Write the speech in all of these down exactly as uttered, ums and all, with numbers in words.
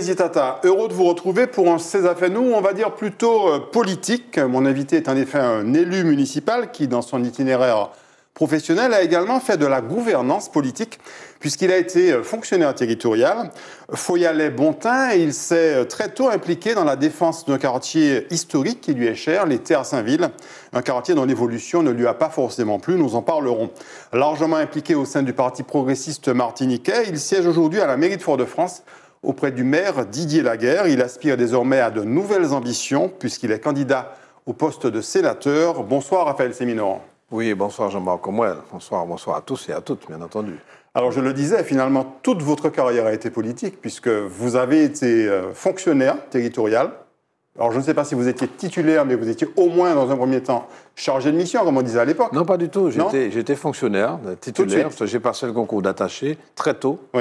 Béziers Tata, heureux de vous retrouver pour un Ces affaires nous, on va dire plutôt euh, politique. Mon invité est en effet un élu municipal qui, dans son itinéraire professionnel, a également fait de la gouvernance politique, puisqu'il a été fonctionnaire territorial. Foyalais-Bontin, et il s'est très tôt impliqué dans la défense d'un quartier historique qui lui est cher, les Terres Saint-Ville, un quartier dont l'évolution ne lui a pas forcément plu, nous en parlerons. Largement impliqué au sein du Parti progressiste martiniquais, il siège aujourd'hui à la mairie de Fort-de-France, auprès du maire Didier Laguerre. Il aspire désormais à de nouvelles ambitions, puisqu'il est candidat au poste de sénateur. Bonsoir Raphaël Séminault. Oui, bonsoir Jean-Marc Comouel. Bonsoir, bonsoir à tous et à toutes, bien entendu. Alors je le disais, finalement, toute votre carrière a été politique, puisque vous avez été fonctionnaire territorial. Alors je ne sais pas si vous étiez titulaire, mais vous étiez au moins dans un premier temps chargé de mission, comme on disait à l'époque. Non, pas du tout. J'étais fonctionnaire, titulaire. J'ai passé le concours d'attaché très tôt. Oui.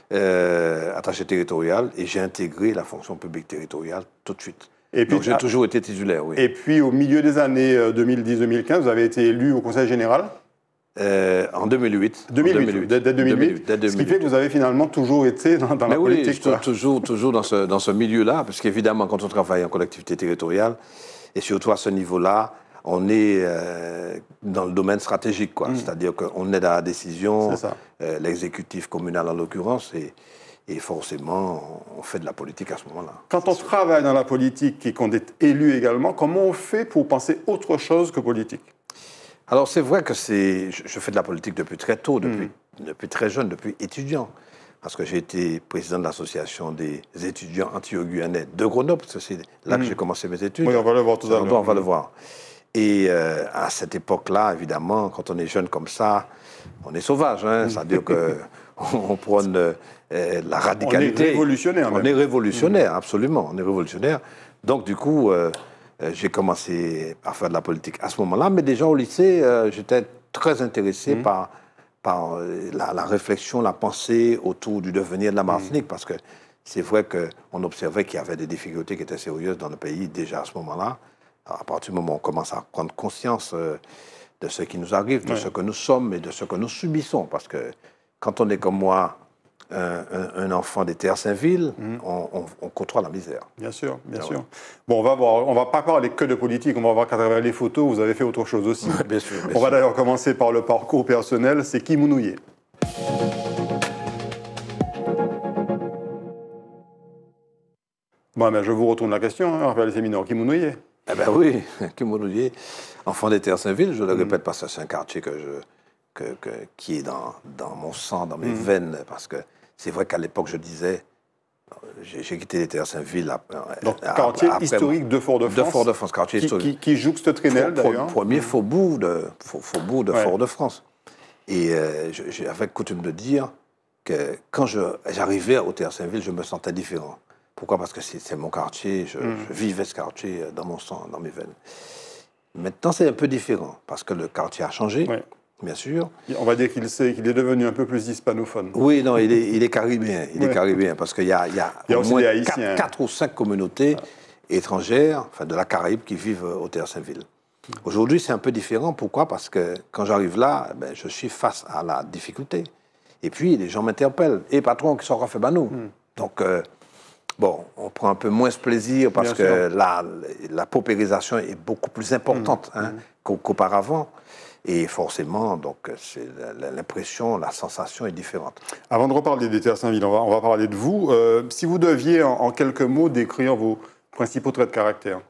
Euh, attaché territorial, et j'ai intégré la fonction publique territoriale tout de suite. Et puis, donc j'ai toujours été titulaire, oui. Et puis au milieu des années deux mille dix deux mille quinze, vous avez été élu au Conseil général euh, En deux mille huit. deux mille huit, deux mille huit. Dès, dès deux mille huit. deux mille huit. Dès deux mille huit. Ce qui fait que vous avez finalement toujours été dans, dans la oui, politique. Oui, toujours, toujours dans ce, dans ce milieu-là, parce qu'évidemment, quand on travaille en collectivité territoriale, et surtout à ce niveau-là, on est euh, dans le domaine stratégique, quoi. Mmh. C'est-à-dire qu'on aide à la décision, euh, l'exécutif communal en l'occurrence, et, et forcément, on fait de la politique à ce moment-là. Quand on travaille dans la politique et qu'on est élu également, comment on fait pour penser autre chose que politique? Alors c'est vrai que c'est, je, je fais de la politique depuis très tôt, depuis, mmh. depuis très jeune, depuis étudiant. Parce que j'ai été président de l'association des étudiants anti-guyanais de Grenoble, parce que c'est là mmh. que j'ai commencé mes études. Oui, on va le voir tout à l'heure. On va le voir. Et euh, à cette époque-là, évidemment, quand on est jeune comme ça, on est sauvage. Hein, c'est-à-dire qu'on prône euh, la radicalité. On est révolutionnaire. On même. est révolutionnaire, mmh. absolument. On est révolutionnaire. Donc, du coup, euh, j'ai commencé à faire de la politique à ce moment-là. Mais déjà au lycée, euh, j'étais très intéressé mmh. par, par la, la réflexion, la pensée autour du devenir de la Martinique. Mmh. Parce que c'est vrai qu'on observait qu'il y avait des difficultés qui étaient sérieuses dans le pays déjà à ce moment-là. À partir du moment où on commence à prendre conscience euh, de ce qui nous arrive, de ouais. ce que nous sommes et de ce que nous subissons. Parce que quand on est comme moi, un, un, un enfant des Terres Saint-Ville, mmh. on, on, on côtoie la misère. Bien sûr, bien ah, sûr. Ouais. Bon, on va voir, on va pas parler que de politique, on va voir qu'à travers les photos, vous avez fait autre chose aussi. Ouais, bien sûr. Bien on sûr. va d'ailleurs commencer par le parcours personnel. C'est qui Mounouye? Bon, mais je vous retourne la question, hein, Raphaël Séminault. Qui Mounouye? Eh bien oui, Kimounouye, enfant des Terres Saint-Ville, je le répète parce que c'est un quartier que je, que, que, qui est dans, dans mon sang, dans mes mmh. veines, parce que c'est vrai qu'à l'époque, je disais, j'ai quitté les Terres Saint-Ville. Donc, à, quartier après, historique de Fort-de-France. De Fort-de-France, quartier qui, historique. Qui, qui jouxte Trénel, d'ailleurs. Premier mmh. faubourg de, faubourg de ouais. Fort-de-France. Et euh, j'avais coutume de dire que quand j'arrivais aux Terres Saint-Ville, je me sentais différent. Pourquoi? Parce que c'est mon quartier, je, mmh. je vivais ce quartier dans mon sang, dans mes veines. Maintenant, c'est un peu différent, parce que le quartier a changé, ouais. bien sûr. On va dire qu'il est, qu'il est devenu un peu plus hispanophone. Oui, non, il est, il est caribéen, il ouais. est caribéen, parce qu'il y a, il y a, il y a au moins quatre, quatre ou cinq communautés ah. étrangères, enfin de la Caraïbe, qui vivent aux Terres Saint-Ville. Mmh. Aujourd'hui, c'est un peu différent. Pourquoi? Parce que quand j'arrive là, ben, je suis face à la difficulté. Et puis, les gens m'interpellent. Et patron, qui s'en fait banou. Mmh. Donc... Euh, Bon, on prend un peu moins ce plaisir parce Bien que la, la paupérisation est beaucoup plus importante mmh, hein, mmh. qu'auparavant. Et forcément, donc, l'impression, la sensation est différente. Avant de reparler des Terres Saint-Ville, on va, on va parler de vous. Euh, si vous deviez, en, en quelques mots, décrire vos principaux traits de caractère.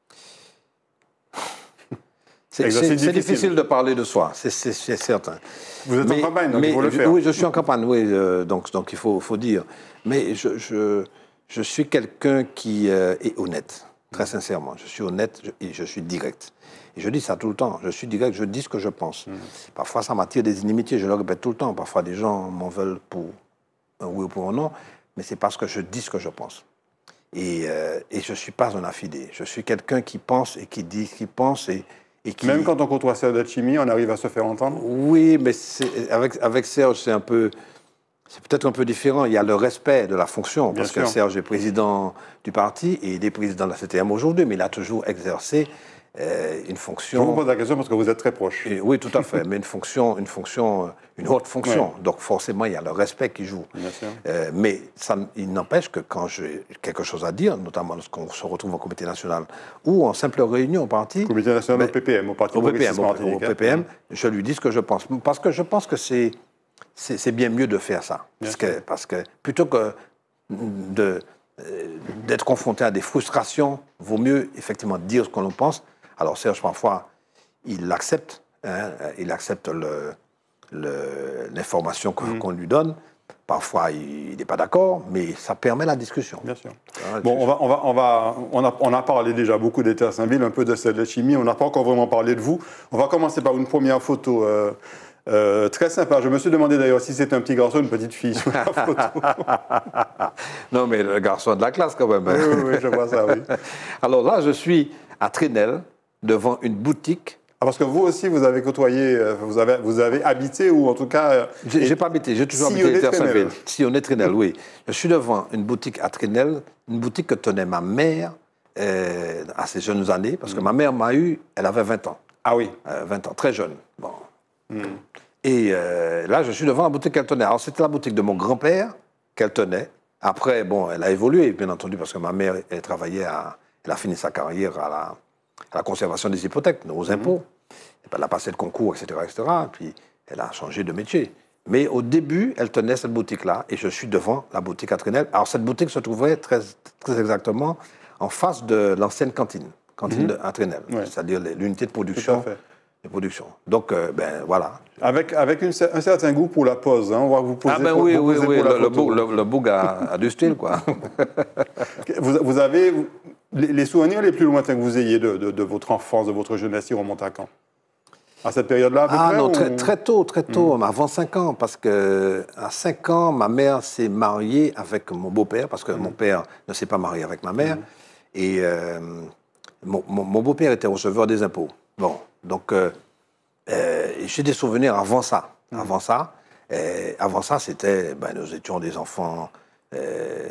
C'est difficile. difficile de parler de soi, c'est certain. Vous êtes mais, en campagne, donc mais, il faut le faire. Oui, je suis en campagne, oui, euh, donc, donc il faut, faut dire. Mais je... je Je suis quelqu'un qui euh, est honnête, très sincèrement. Je suis honnête et je suis direct. Et je dis ça tout le temps. Je suis direct, je dis ce que je pense. Mmh. Parfois, ça m'attire des inimitiés, je le répète tout le temps. Parfois, des gens m'en veulent pour un oui ou pour un non, mais c'est parce que je dis ce que je pense. Et, euh, et je ne suis pas un affidé. Je suis quelqu'un qui pense et qui dit ce qu'il pense. Et, et qui... Même quand on côtoie Serge Letchimy, on arrive à se faire entendre? Oui, mais avec, avec Serge, c'est un peu... C'est peut-être un peu différent. Il y a le respect de la fonction, Bien parce sûr. que Serge est président du parti et il est président de la C T M aujourd'hui, mais il a toujours exercé euh, une fonction... Je vous pose la question parce que vous êtes très proche. Et, oui, tout à fait, mais une fonction, une fonction, une haute fonction. Ouais. Donc forcément, il y a le respect qui joue. Bien sûr. Euh, mais ça, il n'empêche que quand j'ai quelque chose à dire, notamment lorsqu'on se retrouve au comité national ou en simple réunion au parti... Comité national ben, au P P M, au parti au P P M, au, au P P M, je lui dis ce que je pense. Parce que je pense que c'est, c'est, c'est bien mieux de faire ça. Parce que, parce que plutôt que de, d'être confronté à des frustrations, vaut mieux effectivement dire ce que l'on pense. Alors Serge, parfois, il accepte, hein, il accepte le, le, l'information qu'on, mmh. qu'on lui donne. Parfois, il n'est pas d'accord, mais ça permet la discussion. Bien sûr. Hein, bon, on, va, on, va, on, va, on, a, on a parlé déjà beaucoup des Terres Saint-Ville, un peu de cette chimie. On n'a pas encore vraiment parlé de vous. On va commencer par une première photo euh, euh, très sympa. Je me suis demandé d'ailleurs si c'était un petit garçon ou une petite fille sur la photo. Non, mais le garçon de la classe quand même. Oui, oui, oui, je vois ça, oui. Alors là, je suis à Trinel, devant une boutique. Ah, parce que vous aussi, vous avez côtoyé, vous avez, vous avez habité, ou en tout cas... J'ai, j'ai pas habité, j'ai toujours habité les Terres Saint-Ville. Sillonné Trinel, oui. Je suis devant une boutique à Trinel, une boutique que tenait ma mère euh, à ses jeunes années, parce que mm. ma mère m'a eu, elle avait vingt ans. Ah oui. Euh, vingt ans, très jeune. Bon. Mm. Et euh, là, je suis devant la boutique qu'elle tenait. Alors, c'était la boutique de mon grand-père qu'elle tenait. Après, bon, elle a évolué, bien entendu, parce que ma mère, elle travaillait à... Elle a fini sa carrière à la... à la conservation des hypothèques, aux impôts. Mmh. Elle a passé le concours, et cetera, et cetera. Puis elle a changé de métier. Mais au début, elle tenait cette boutique-là, et je suis devant la boutique à Trinel. Alors cette boutique se trouvait très, très exactement en face de l'ancienne cantine, cantine mmh. à Trinel, ouais. C'est-à-dire l'unité de production. De production. Donc, euh, ben voilà. Avec, avec une, un certain goût pour la pose, hein. On va vous poser. Ah ben pour, oui, vous oui, oui, le, le, boug, le, le boug a, a du style, quoi. vous, vous avez les, les souvenirs les plus lointains que vous ayez de, de, de votre enfance, de votre jeunesse, ils remontent à quand? À cette période-là, à peu Ah près, non, ou... très, très tôt, très tôt, mmh. avant cinq ans, parce qu'à cinq ans, ma mère s'est mariée avec mon beau-père, parce que mmh. mon père ne s'est pas marié avec ma mère, mmh. et euh, mon, mon, mon beau-père était receveur des impôts. Bon, donc euh, euh, j'ai des souvenirs avant ça. Mmh. Avant ça, euh, avant ça, c'était, ben, nous étions des enfants euh,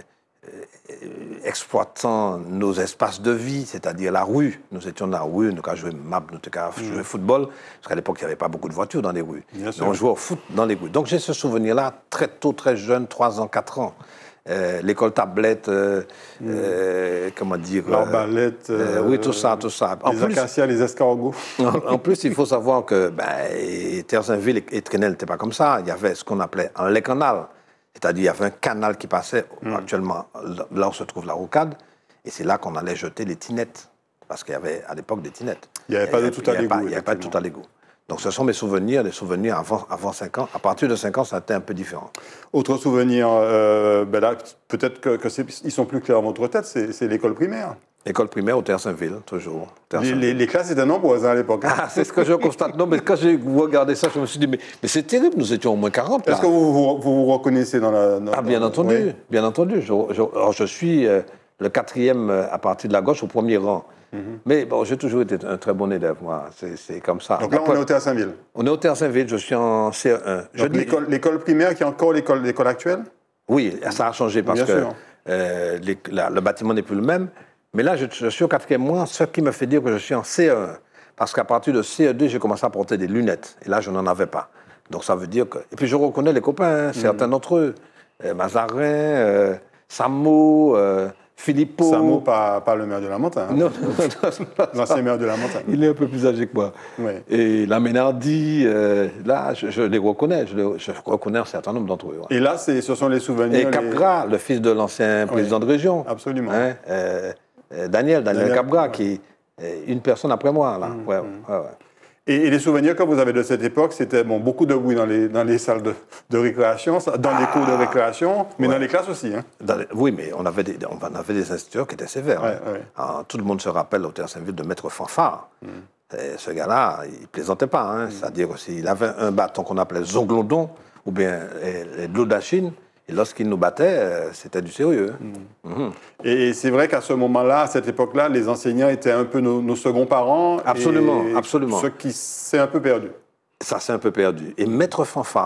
exploitant nos espaces de vie, c'est-à-dire la rue. Nous étions dans la rue, nous avons joué map, nous avons joué mmh. football, parce qu'à l'époque, il n'y avait pas beaucoup de voitures dans les rues. On jouait au foot dans les rues. Donc j'ai ce souvenir-là très tôt, très jeune, trois ans, quatre ans. Euh, l'école tablette, euh, mmh. euh, comment dire... L'arbalète... Euh, euh, oui, tout ça, tout ça. En les plus, acacias, les escargots. en, en plus, il faut savoir que ben, Terres Saint-Ville et Trinel n'étaient pas comme ça. Il y avait ce qu'on appelait un lait canal. C'est-à-dire, il y avait un canal qui passait mmh. actuellement là où se trouve la rocade, et c'est là qu'on allait jeter les tinettes, parce qu'il y avait à l'époque des tinettes. Il n'y avait pas de tout à l'égout. Il n'y avait pas de tout à l'égout. Donc ce sont mes souvenirs, des souvenirs avant, avant cinq ans. À partir de cinq ans, ça a été un peu différent. Autre souvenir, euh, ben là, peut-être que, que ils sont plus clairs dans votre tête, c'est, c'est l'école primaire. École primaire au Terres Saint-Ville, toujours. Terres les, les, les classes étaient nombreuses hein, à l'époque. Ah, c'est ce que je constate. Non, mais quand j'ai regardé ça, je me suis dit, mais, mais c'est terrible, nous étions au moins quarante. Là. Est-ce que vous vous, vous vous reconnaissez dans la... Dans, ah, bien dans, entendu, oui. bien entendu. Je, je, alors, je suis euh, le quatrième à partir de la gauche au premier rang. Mm-hmm. Mais bon, j'ai toujours été un très bon élève, moi. C'est, c'est comme ça. Donc là, Après, on est au Terres Saint-Ville. On est au Terres Saint-Ville, je suis en C E un. Donc je l'école, l'école primaire qui est encore l'école, l'école actuelle? Oui, ça a changé parce bien que euh, les, la, le bâtiment n'est plus le même. Mais là, je, je suis au quatrième mois, ce qui me fait dire que je suis en C E un. Parce qu'à partir de C E deux, j'ai commencé à porter des lunettes. Et là, je n'en avais pas. Donc ça veut dire que... Et puis je reconnais les copains, hein, certains mmh. d'entre eux. Euh, Mazarin, euh, Samo, euh, Filippo... Samo, pas, pas le maire de la Montagne. Hein. Non, non, non. L'ancien maire de la Montagne. Il est un peu plus âgé que moi. Oui. Et la Ménardi, euh, là, je, je les reconnais. Je, les, je reconnais un certain nombre d'entre eux. Ouais. Et là, c'est, ce sont les souvenirs... Et Capgras, les... le fils de l'ancien président oui. de région. Absolument. Hein, euh, Daniel, Daniel, Daniel Capgras, ouais. qui est une personne après moi, là. Mmh, ouais, mmh. ouais, ouais. Et, et les souvenirs que vous avez de cette époque, c'était bon, beaucoup de bruit dans les, dans les salles de, de récréation, dans ah, les cours de récréation, mais ouais. dans les classes aussi. Hein. Dans les, oui, mais on avait, des, on avait des instituteurs qui étaient sévères. Ouais, hein. ouais. Alors, tout le monde se rappelle au Terres Saint-Ville de Maître Fanfare. Mmh. Et ce gars-là, il ne plaisantait pas. Hein. Mmh. C'est-à-dire qu'il avait un bâton qu'on appelait zonglodon, ou bien de l'eau d'Achine. Et lorsqu'il nous battait, c'était du sérieux. Mmh. Mmh. Et c'est vrai qu'à ce moment-là, à cette époque-là, les enseignants étaient un peu nos, nos seconds parents. Absolument, et absolument. Ce qui s'est un peu perdu. Ça s'est un peu perdu. Et Maître Fanfare,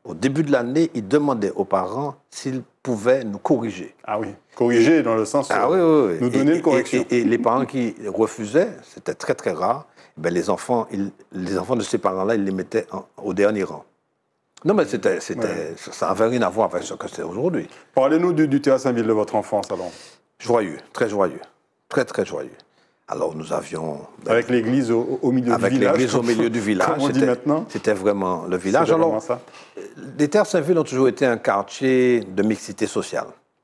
au début de l'année, il demandait aux parents s'ils pouvaient nous corriger. Ah oui, corriger dans le sens ah, où oui, oui, oui. nous donner et, une correction. Et, et, et les parents qui refusaient, c'était très très rare, ben les, enfants, ils, les enfants de ces parents-là, ils les mettaient en, au dernier rang. Non, mais c'était, c'était, ouais. ça n'avait rien à voir avec ce que c'est aujourd'hui. Parlez-nous du, du Théâtre Saint-Ville de votre enfance, alors. Joyeux, très joyeux, très très joyeux. Alors nous avions... Avec l'église au, au milieu avec du village. Avec l'église au milieu du village. Comme on dit maintenant. C'était vraiment le village. C'était alors, vraiment ça. Les Terres Saint-Ville ont toujours été un quartier de mixité sociale.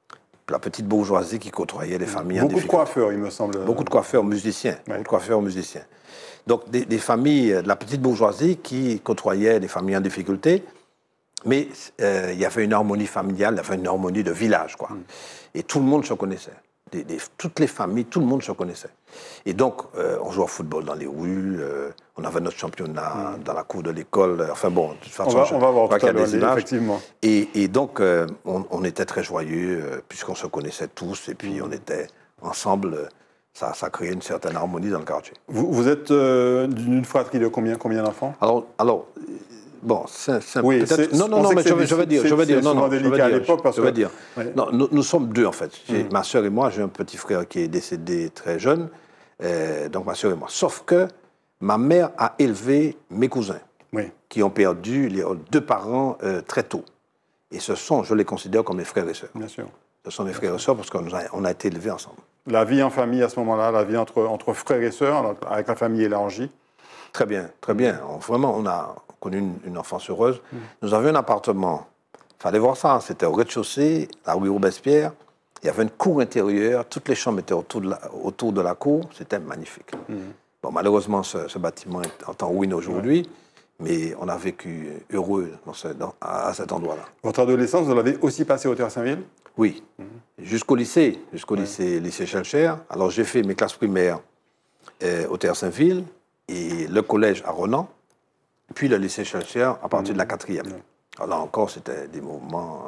La petite bourgeoisie qui côtoyait les familles Beaucoup en de coiffeurs, il me semble. Beaucoup de coiffeurs musiciens. Ouais. Beaucoup de coiffeurs musiciens. Donc des, des familles de la petite bourgeoisie qui côtoyaient les familles en difficulté. Mais euh, il y avait une harmonie familiale, il y avait une harmonie de village, quoi. Mm. Et tout le monde se connaissait. Des, des, toutes les familles, tout le monde se connaissait. Et donc, euh, on jouait au football dans les rues, euh, on avait notre championnat mm. dans la cour de l'école. Euh, enfin bon, de toute façon, on va, je, on va voir tout à l'heure, effectivement. Et, et donc, euh, on, on était très joyeux, euh, puisqu'on se connaissait tous, et puis mm. on était ensemble. Euh, ça, ça créait une certaine harmonie dans le quartier. Vous, vous êtes euh, d'une fratrie de combien, combien d'enfants? Alors, alors Bon, c'est oui, peut-être... Non, non, non, mais je vais, je vais dire, je vais dire, non, non, je vais à dire, l'époque parce je vais que... dire. Ouais. Non, nous, nous sommes deux, en fait. Mm. Ma sœur et moi, j'ai un petit frère qui est décédé très jeune, euh, donc ma sœur et moi. Sauf que ma mère a élevé mes cousins, oui. qui ont perdu les deux parents euh, très tôt. Et ce sont, je les considère comme mes frères et sœurs. Bien sûr. Ce sont mes frères et sœurs parce qu'on a, on a été élevés ensemble. La vie en famille à ce moment-là, la vie entre, entre frères et sœurs, avec la famille élargie. Très bien, très bien. On, vraiment, on a connu une, une enfance heureuse. Mmh. Nous avions un appartement, il fallait voir ça, c'était au rez-de-chaussée, à rue Robespierre. Il y avait une cour intérieure, toutes les chambres étaient autour de la, autour de la cour, c'était magnifique. Mmh. Bon, malheureusement, ce, ce bâtiment est en ruine aujourd'hui, ouais. mais on a vécu heureux dans ce, dans, à, à cet endroit-là. Votre adolescence, vous l'avez aussi passée au Théâtre Saint-Ville? Oui, mmh. jusqu'au lycée, jusqu'au ouais. lycée, lycée Schellcher. Alors j'ai fait mes classes primaires euh, au Théâtre Saint-Ville et le collège à Ronan. Puis le lycée Schellcher à partir mmh. de la quatrième. Mmh. Alors là encore, c'était des moments,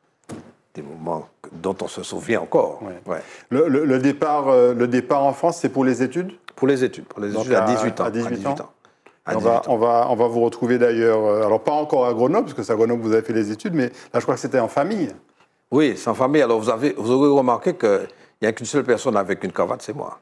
des moments dont on se souvient encore. Ouais. Ouais. Le, le, le, départ, euh, le départ en France, c'est pour les études? Pour les études, pour les Donc études à, à dix-huit ans. À dix-huit, à dix-huit ans. ans. À on, va, on, va, on va vous retrouver d'ailleurs, alors pas encore à Grenoble, parce que c'est à Grenoble que vous avez fait les études, mais là je crois que c'était en famille. Oui, c'est en famille. Alors vous, avez, vous aurez remarqué qu'il n'y a qu'une seule personne avec une cravate, c'est moi.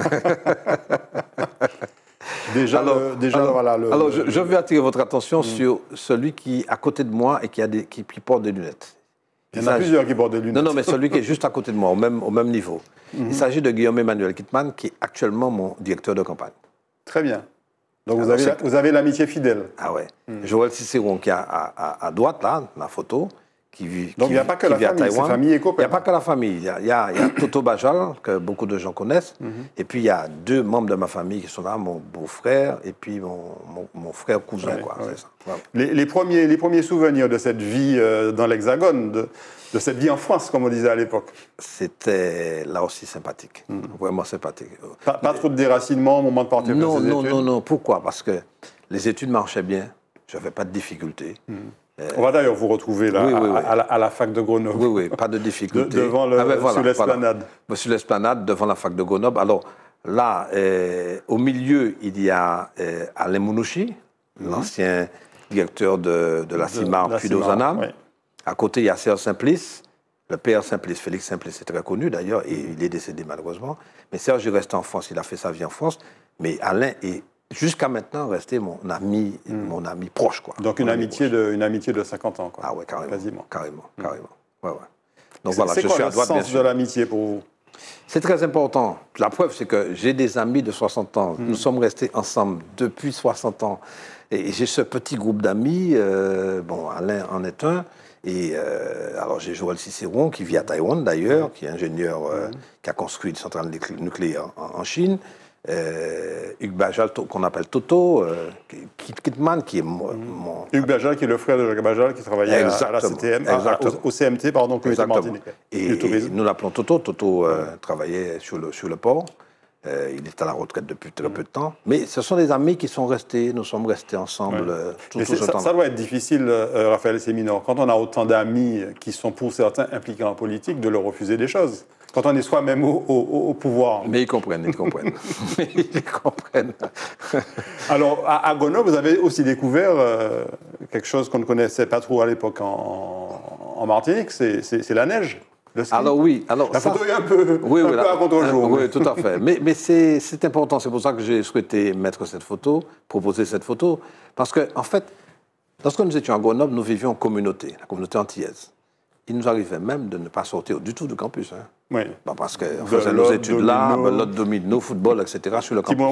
Déjà, alors, le, déjà alors, voilà. Le, alors le, je, je veux attirer votre attention mmh. sur celui qui est à côté de moi et qui, a des, qui, qui porte des lunettes. Il y en a plusieurs qui portent des lunettes. Non, non, mais celui qui est juste à côté de moi, au même, au même niveau. Mmh. Il s'agit de Guillaume Emmanuel Kittmann, qui est actuellement mon directeur de campagne. Très bien. Donc vous, alors, avez, vous avez l'amitié fidèle. Ah ouais. Mmh. Joël Cicéron, qui est à, à, à droite, là, la photo. Qui vit, Donc il n'y a pas que la famille, c'est famille et copains. Il n'y a pas que la famille. Il y a, il y a, il y a Toto Bajal, que beaucoup de gens connaissent. Mm-hmm. Et puis il y a deux membres de ma famille qui sont là, mon beau-frère et puis mon, mon, mon frère cousin. Ouais, quoi, ouais. Ça. Ouais. Les, les, premiers, les premiers souvenirs de cette vie euh, dans l'Hexagone, de, de cette vie en France, comme on disait à l'époque? C'était là aussi sympathique, mm. vraiment sympathique. Pas, pas trop de déracinement au moment de partir non, faire ses non, études? Non, non, non. Pourquoi? Parce que les études marchaient bien, je n'avais pas de difficultés. Mm. Euh, On va d'ailleurs vous retrouver là, oui, oui, à, oui. À, la, à la fac de Grenoble. Oui, oui, pas de difficulté. De, devant le, ah ben voilà, sur l'esplanade. Voilà. Sur l'esplanade, devant la fac de Grenoble. Alors là, euh, au milieu, il y a euh, Alain Mounouchi, mm-hmm. l'ancien directeur de, de la CIMAR, puis d'Ozanam. Oui. À côté, il y a Serge Simplice, le père Simplice, Félix Simplice, c'est très connu d'ailleurs, et il est décédé malheureusement. Mais Serge est resté en France, il a fait sa vie en France. Mais Alain est jusqu'à maintenant resté mon ami, mmh. mon ami proche, quoi. Donc une amitié, de, une amitié de cinquante ans, quoi. Ah ouais, carrément. Quasiment. Carrément, mmh. carrément. Ouais, ouais. Donc voilà, je suis à droite, bien sûr. C'est quoi le sens de l'amitié pour vous? C'est très important. La preuve, c'est que j'ai des amis de soixante ans. Mmh. Nous sommes restés ensemble depuis soixante ans. Et j'ai ce petit groupe d'amis, euh, bon, Alain en est un. Et euh, alors j'ai Joël Cicéron, qui vit à Taïwan d'ailleurs, mmh. qui est ingénieur, euh, mmh. qui a construit une centrale nucléaire en, en Chine. Euh, Hugues Bajal, qu'on appelle Toto, euh, Kittmann, qui est mon, mmh. mon... Hugues Bajal, qui est le frère de Jacques Bajal, qui travaillait à, à la C T M, à, au, au C M T, pardon, Comité Martiniquais. Et, et nous l'appelons Toto. Toto euh, mmh. travaillait sur le, sur le port. Euh, il est à la retraite depuis très peu de temps. Mais ce sont des amis qui sont restés, nous sommes restés ensemble ouais. euh, tout, tout ce ça, temps. Ça doit être difficile, euh, Raphaël Séminor, quand on a autant d'amis qui sont pour certains impliqués en politique, de leur refuser des choses. Quand on est soi-même au, au, au pouvoir. Mais ils comprennent, ils comprennent. Ils comprennent. Alors, à, à Grenoble, vous avez aussi découvert euh, quelque chose qu'on ne connaissait pas trop à l'époque en, en Martinique, c'est la neige. Le ski. Alors oui, alors la photo ça, est un peu, oui, un oui, peu la, à contre-jour. Oui, tout à fait. Mais, mais c'est important, c'est pour ça que j'ai souhaité mettre cette photo, proposer cette photo, parce qu'en en fait, lorsque nous étions à Grenoble, nous vivions en communauté, la communauté antillaise. Il nous arrivait même de ne pas sortir du tout du campus. Hein. Oui. Bon, parce qu'on faisait nos études là, l'autre domino, football, et cetera sur le campus.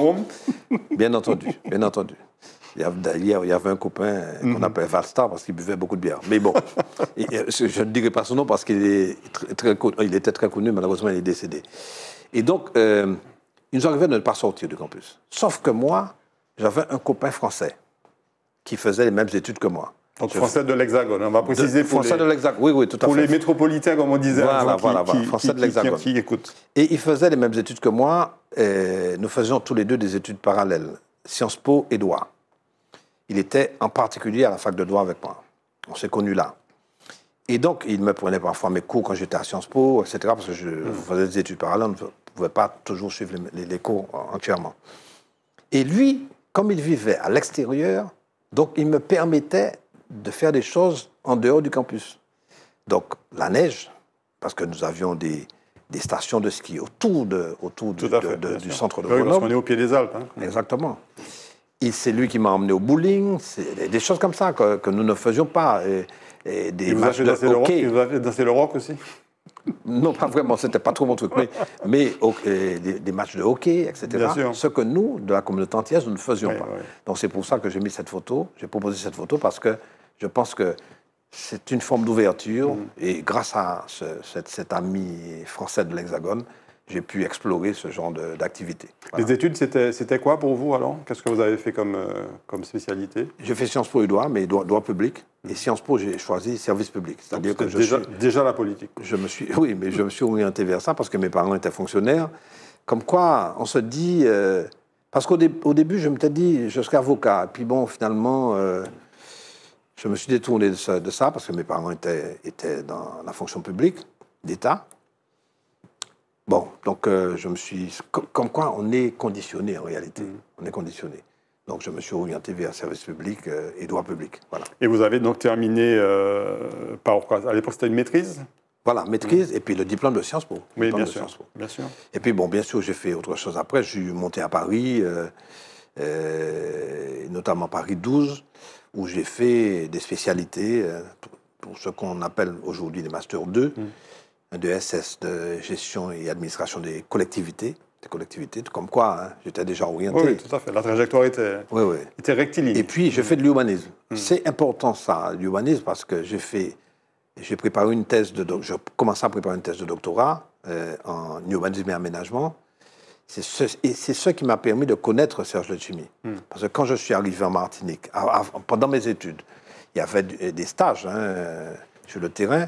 Bien entendu, bien entendu. Il y avait, il y avait un copain qu'on mm-hmm. appelait Valstar parce qu'il buvait beaucoup de bière. Mais bon, et, je ne dirai pas son nom parce qu'il est très, très, il était très connu, malheureusement il est décédé. Et donc, euh, il nous arrivait de ne pas sortir du campus. Sauf que moi, j'avais un copain français qui faisait les mêmes études que moi. Donc français de l'Hexagone, on va préciser de, pour français les, de l'Hexagone, oui, oui, tout à pour fait. les métropolitains, comme on disait voilà, avant, qui, voilà, voilà. qui, Français qui, de l'Hexagone. Qui, qui écoutent. Et il faisait les mêmes études que moi, et nous faisions tous les deux des études parallèles, Sciences Po et droit. Il était en particulier à la fac de droit avec moi. On s'est connus là. Et donc, il me prenait parfois mes cours quand j'étais à Sciences Po, et cetera, parce que je mmh. faisais des études parallèles, on ne pouvait pas toujours suivre les, les, les cours entièrement. Et lui, comme il vivait à l'extérieur, donc il me permettait de faire des choses en dehors du campus. Donc, la neige, parce que nous avions des, des stations de ski autour, de, autour de, fait, de, de, du sûr. centre de oui, Grenoble. Parce qu'on est au pied des Alpes. Hein. Exactement. C'est lui qui m'a emmené au bowling, c'est des choses comme ça que, que nous ne faisions pas. Et, et des il vous a fait danser le rock, il vous a fait danser le rock aussi? Non, pas vraiment, c'était pas trop mon truc. Mais, mais okay, des, des matchs de hockey, et cetera. Ce que nous, de la communauté antillaise, nous ne faisions oui, pas. Oui. Donc c'est pour ça que j'ai mis cette photo, j'ai proposé cette photo parce que je pense que c'est une forme d'ouverture mmh. et grâce à ce, cet, cet ami français de l'Hexagone, j'ai pu explorer ce genre d'activité. Voilà. Les études, c'était quoi pour vous alors? Qu'est-ce que vous avez fait comme, euh, comme spécialité? J'ai fait Sciences Po et droit, mais droit, droit public. Et Sciences Po, j'ai choisi service public. C'est-à-dire que je déjà, suis, déjà la politique. Je me suis, oui, mais je me suis orienté vers ça parce que mes parents étaient fonctionnaires. Comme quoi, on se dit... Euh, parce qu'au dé, au début, je m'étais dit, je serai avocat. Et puis bon, finalement, euh, je me suis détourné de ça, de ça parce que mes parents étaient, étaient dans la fonction publique d'État. Bon, donc euh, je me suis... Comme, comme quoi, on est conditionné en réalité. Mmh. On est conditionné. Donc je me suis orienté vers service public euh, et droit public. Voilà. Et vous avez donc terminé euh, par quoi? À l'époque, c'était une maîtrise? Voilà, maîtrise, mmh. et puis le diplôme de Sciences Po. Oui, bien sûr, bien sûr. Et puis bon, bien sûr, j'ai fait autre chose après. Je suis monté à Paris, euh, euh, notamment Paris douze, où j'ai fait des spécialités euh, pour, pour ce qu'on appelle aujourd'hui les Master deux. Mmh. De S S, de gestion et administration des collectivités, des collectivités, comme quoi hein, j'étais déjà orienté. Oui, tout à fait. La trajectoire était, oui, oui. était rectiligne. Et puis, j'ai fait de l'urbanisme. Mmh. C'est important, ça, l'urbanisme, parce que j'ai fait... J'ai préparé une thèse de... Je commençais à préparer une thèse de doctorat euh, en urbanisme et aménagement. C'est ce, et c'est ce qui m'a permis de connaître Serge Letchimy. Mmh. Parce que quand je suis arrivé en Martinique, à, à, pendant mes études, il y avait des stages hein, sur le terrain.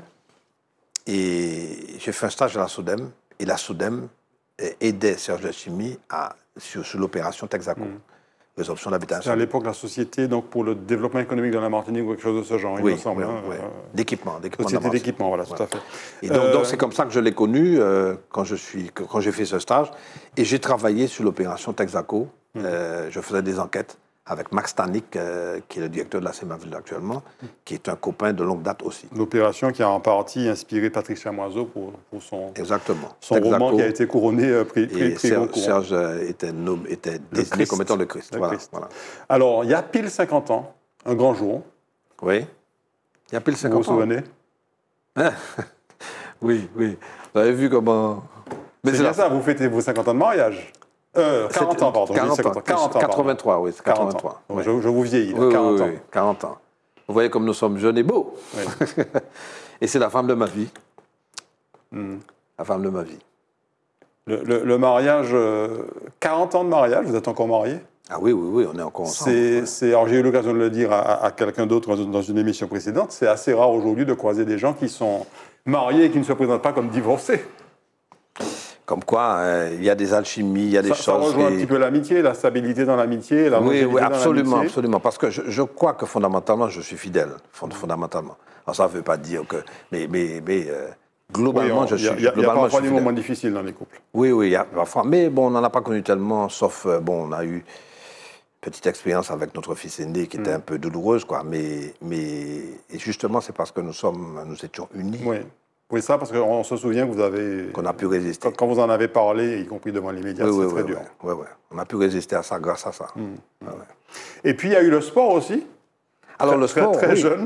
Et j'ai fait un stage à la SODEM, et la SODEM aidait Serge Letchimy à, sur, sur l'opération Texaco, mmh. résorption de l'habitat. C'est à l'époque la Société donc, pour le développement économique de la Martinique ou quelque chose de ce genre, oui, il me semble. Oui, hein, oui. Euh, d'équipement. Société d'équipement, voilà, tout à fait. Et donc, euh, donc c'est comme ça que je l'ai connu euh, quand je suis, quand j'ai fait ce stage. Et j'ai travaillé sur l'opération Texaco. Mmh. Euh, je faisais des enquêtes avec Max Stanik, euh, qui est le directeur de la Sémaville actuellement, qui est un copain de longue date aussi. L'opération qui a en partie inspiré Patrick Chamoiseau pour, pour son, Exactement. son roman qui a été couronné euh, prix, prix, et prix Serge, Serge était, nommé, était désigné comme étant le Christ. Le voilà, Christ. Voilà. Alors, il y a pile cinquante ans, un grand jour. Oui. Il y a pile cinquante ans. Vous vous souvenez? Oui, oui. Vous avez vu comment... C'est bien ça, vous fêtez vos cinquante ans de mariage. Euh, quarante ans, pardon. quarante ans, quarante ans, quatre-vingt-trois, oui, c'est quatre-vingt-trois. Oui. Je, je vous vieillis, oui, quarante oui, ans. Oui, quarante ans. Vous voyez comme nous sommes jeunes et beaux. Oui. Et c'est la femme de ma vie. Mm. La femme de ma vie. Le, le, le mariage, euh, quarante ans de mariage, vous êtes encore marié? Ah oui, oui, oui, on est encore ensemble. C'est, ouais. Alors j'ai eu l'occasion de le dire à, à quelqu'un d'autre dans une émission précédente, c'est assez rare aujourd'hui de croiser des gens qui sont mariés et qui ne se présentent pas comme divorcés. Comme quoi, euh, il y a des alchimies, il y a des ça, choses... Ça rejoint qui... un petit peu l'amitié, la stabilité dans l'amitié, la oui, oui, dans absolument, l'amitié. absolument. Parce que je, je crois que fondamentalement, je suis fidèle, fondamentalement. Alors ça ne veut pas dire que... Mais, mais, mais euh, Globalement, oui, je suis. Il y a, globalement, y a parfois des moments difficiles dans les couples. Oui, oui, il y a parfois. Mais bon, on n'en a pas connu tellement, sauf, euh, bon, on a eu une petite expérience avec notre fils aîné qui était mm. un peu douloureuse, quoi. Mais, mais et justement, c'est parce que nous sommes, nous étions unis. Oui, oui ça, parce qu'on se souvient que vous avez. Qu'on a pu résister. Quand, quand vous en avez parlé, y compris devant les médias, oui, c'est oui, très oui, dur. Oui, oui, oui. On a pu résister à ça grâce à ça. Mm. Mm. Ouais, ouais. Et puis, il y a eu le sport aussi. Alors, très, le sport. Très, très oui. jeune.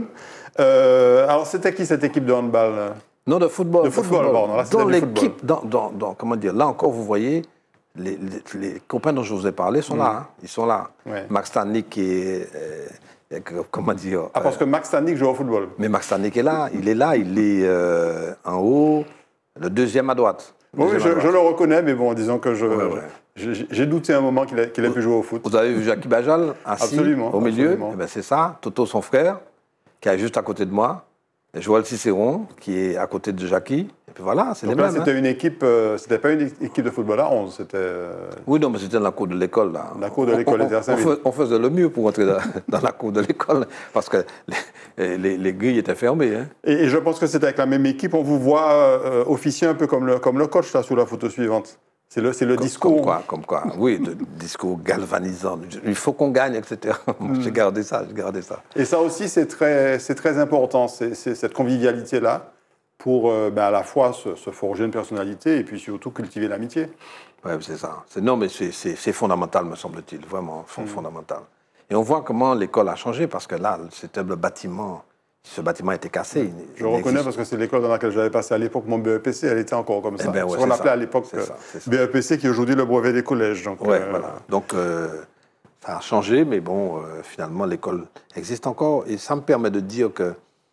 Euh, alors, c'était qui cette équipe de handball? Non, de football. De football, football. pardon. Là, dans l'équipe, dans, dans, dans, comment dire, là encore, vous voyez, les, les, les copains dont je vous ai parlé sont mmh. là. Hein, ils sont là. Ouais. Max Stanek est, euh, comment dire. Ah, parce euh, que Max Stanek joue au football. Mais Max Stanek est là. Il est là. Il est euh, en haut, le deuxième à droite. Oui, je, je le reconnais, mais bon, disons que je, ouais, ouais. j'ai douté un moment qu'il ait, qu'il ait pu jouer au foot. Vous avez vu Jackie Bajal, assis absolument, au milieu. Absolument. Eh ben, c'est ça. Toto, son frère, qui est juste à côté de moi. Joël Cicéron, qui est à côté de Jackie. Et puis voilà, c'est les là, mêmes. C'était hein. une équipe, euh, c'était pas une équipe de football à onze, c'était. Euh... Oui, non, mais c'était dans la cour de l'école. Là. La cour de l'école était à Saint-Ville. On, on faisait le mieux pour entrer dans, dans la cour de l'école, parce que les, les, les grilles étaient fermées. Hein. Et, et je pense que c'était avec la même équipe. On vous voit euh, officier un peu comme le, comme le coach, là, sous la photo suivante. C'est le, c'est le comme, discours. Comme quoi, comme quoi. Oui, le discours galvanisant. Il faut qu'on gagne, et cetera. Mm. J'ai gardé ça, j'ai gardé ça. Et ça aussi, c'est très, c'est très important, c'est, c'est cette convivialité-là, pour euh, ben, à la fois se, se forger une personnalité et puis surtout cultiver l'amitié. Oui, c'est ça. C'est, non, mais c'est, c'est, c'est fondamental, me semble-t-il, vraiment mm. fondamental. Et on voit comment l'école a changé, parce que là, c'était le bâtiment. Ce bâtiment était cassé. Mm. Je il reconnais existe. Parce que c'est l'école dans laquelle j'avais passé à l'époque mon B E P C, elle était encore comme ça. Eh ben ouais, ce qu'on appelait ça. à l'époque c'est ça, c'est ça. B E P C, qui est aujourd'hui le brevet des collèges. Donc, ouais, euh... voilà. Donc euh, ça a changé, mais bon, euh, finalement, l'école existe encore. Et ça me permet de dire que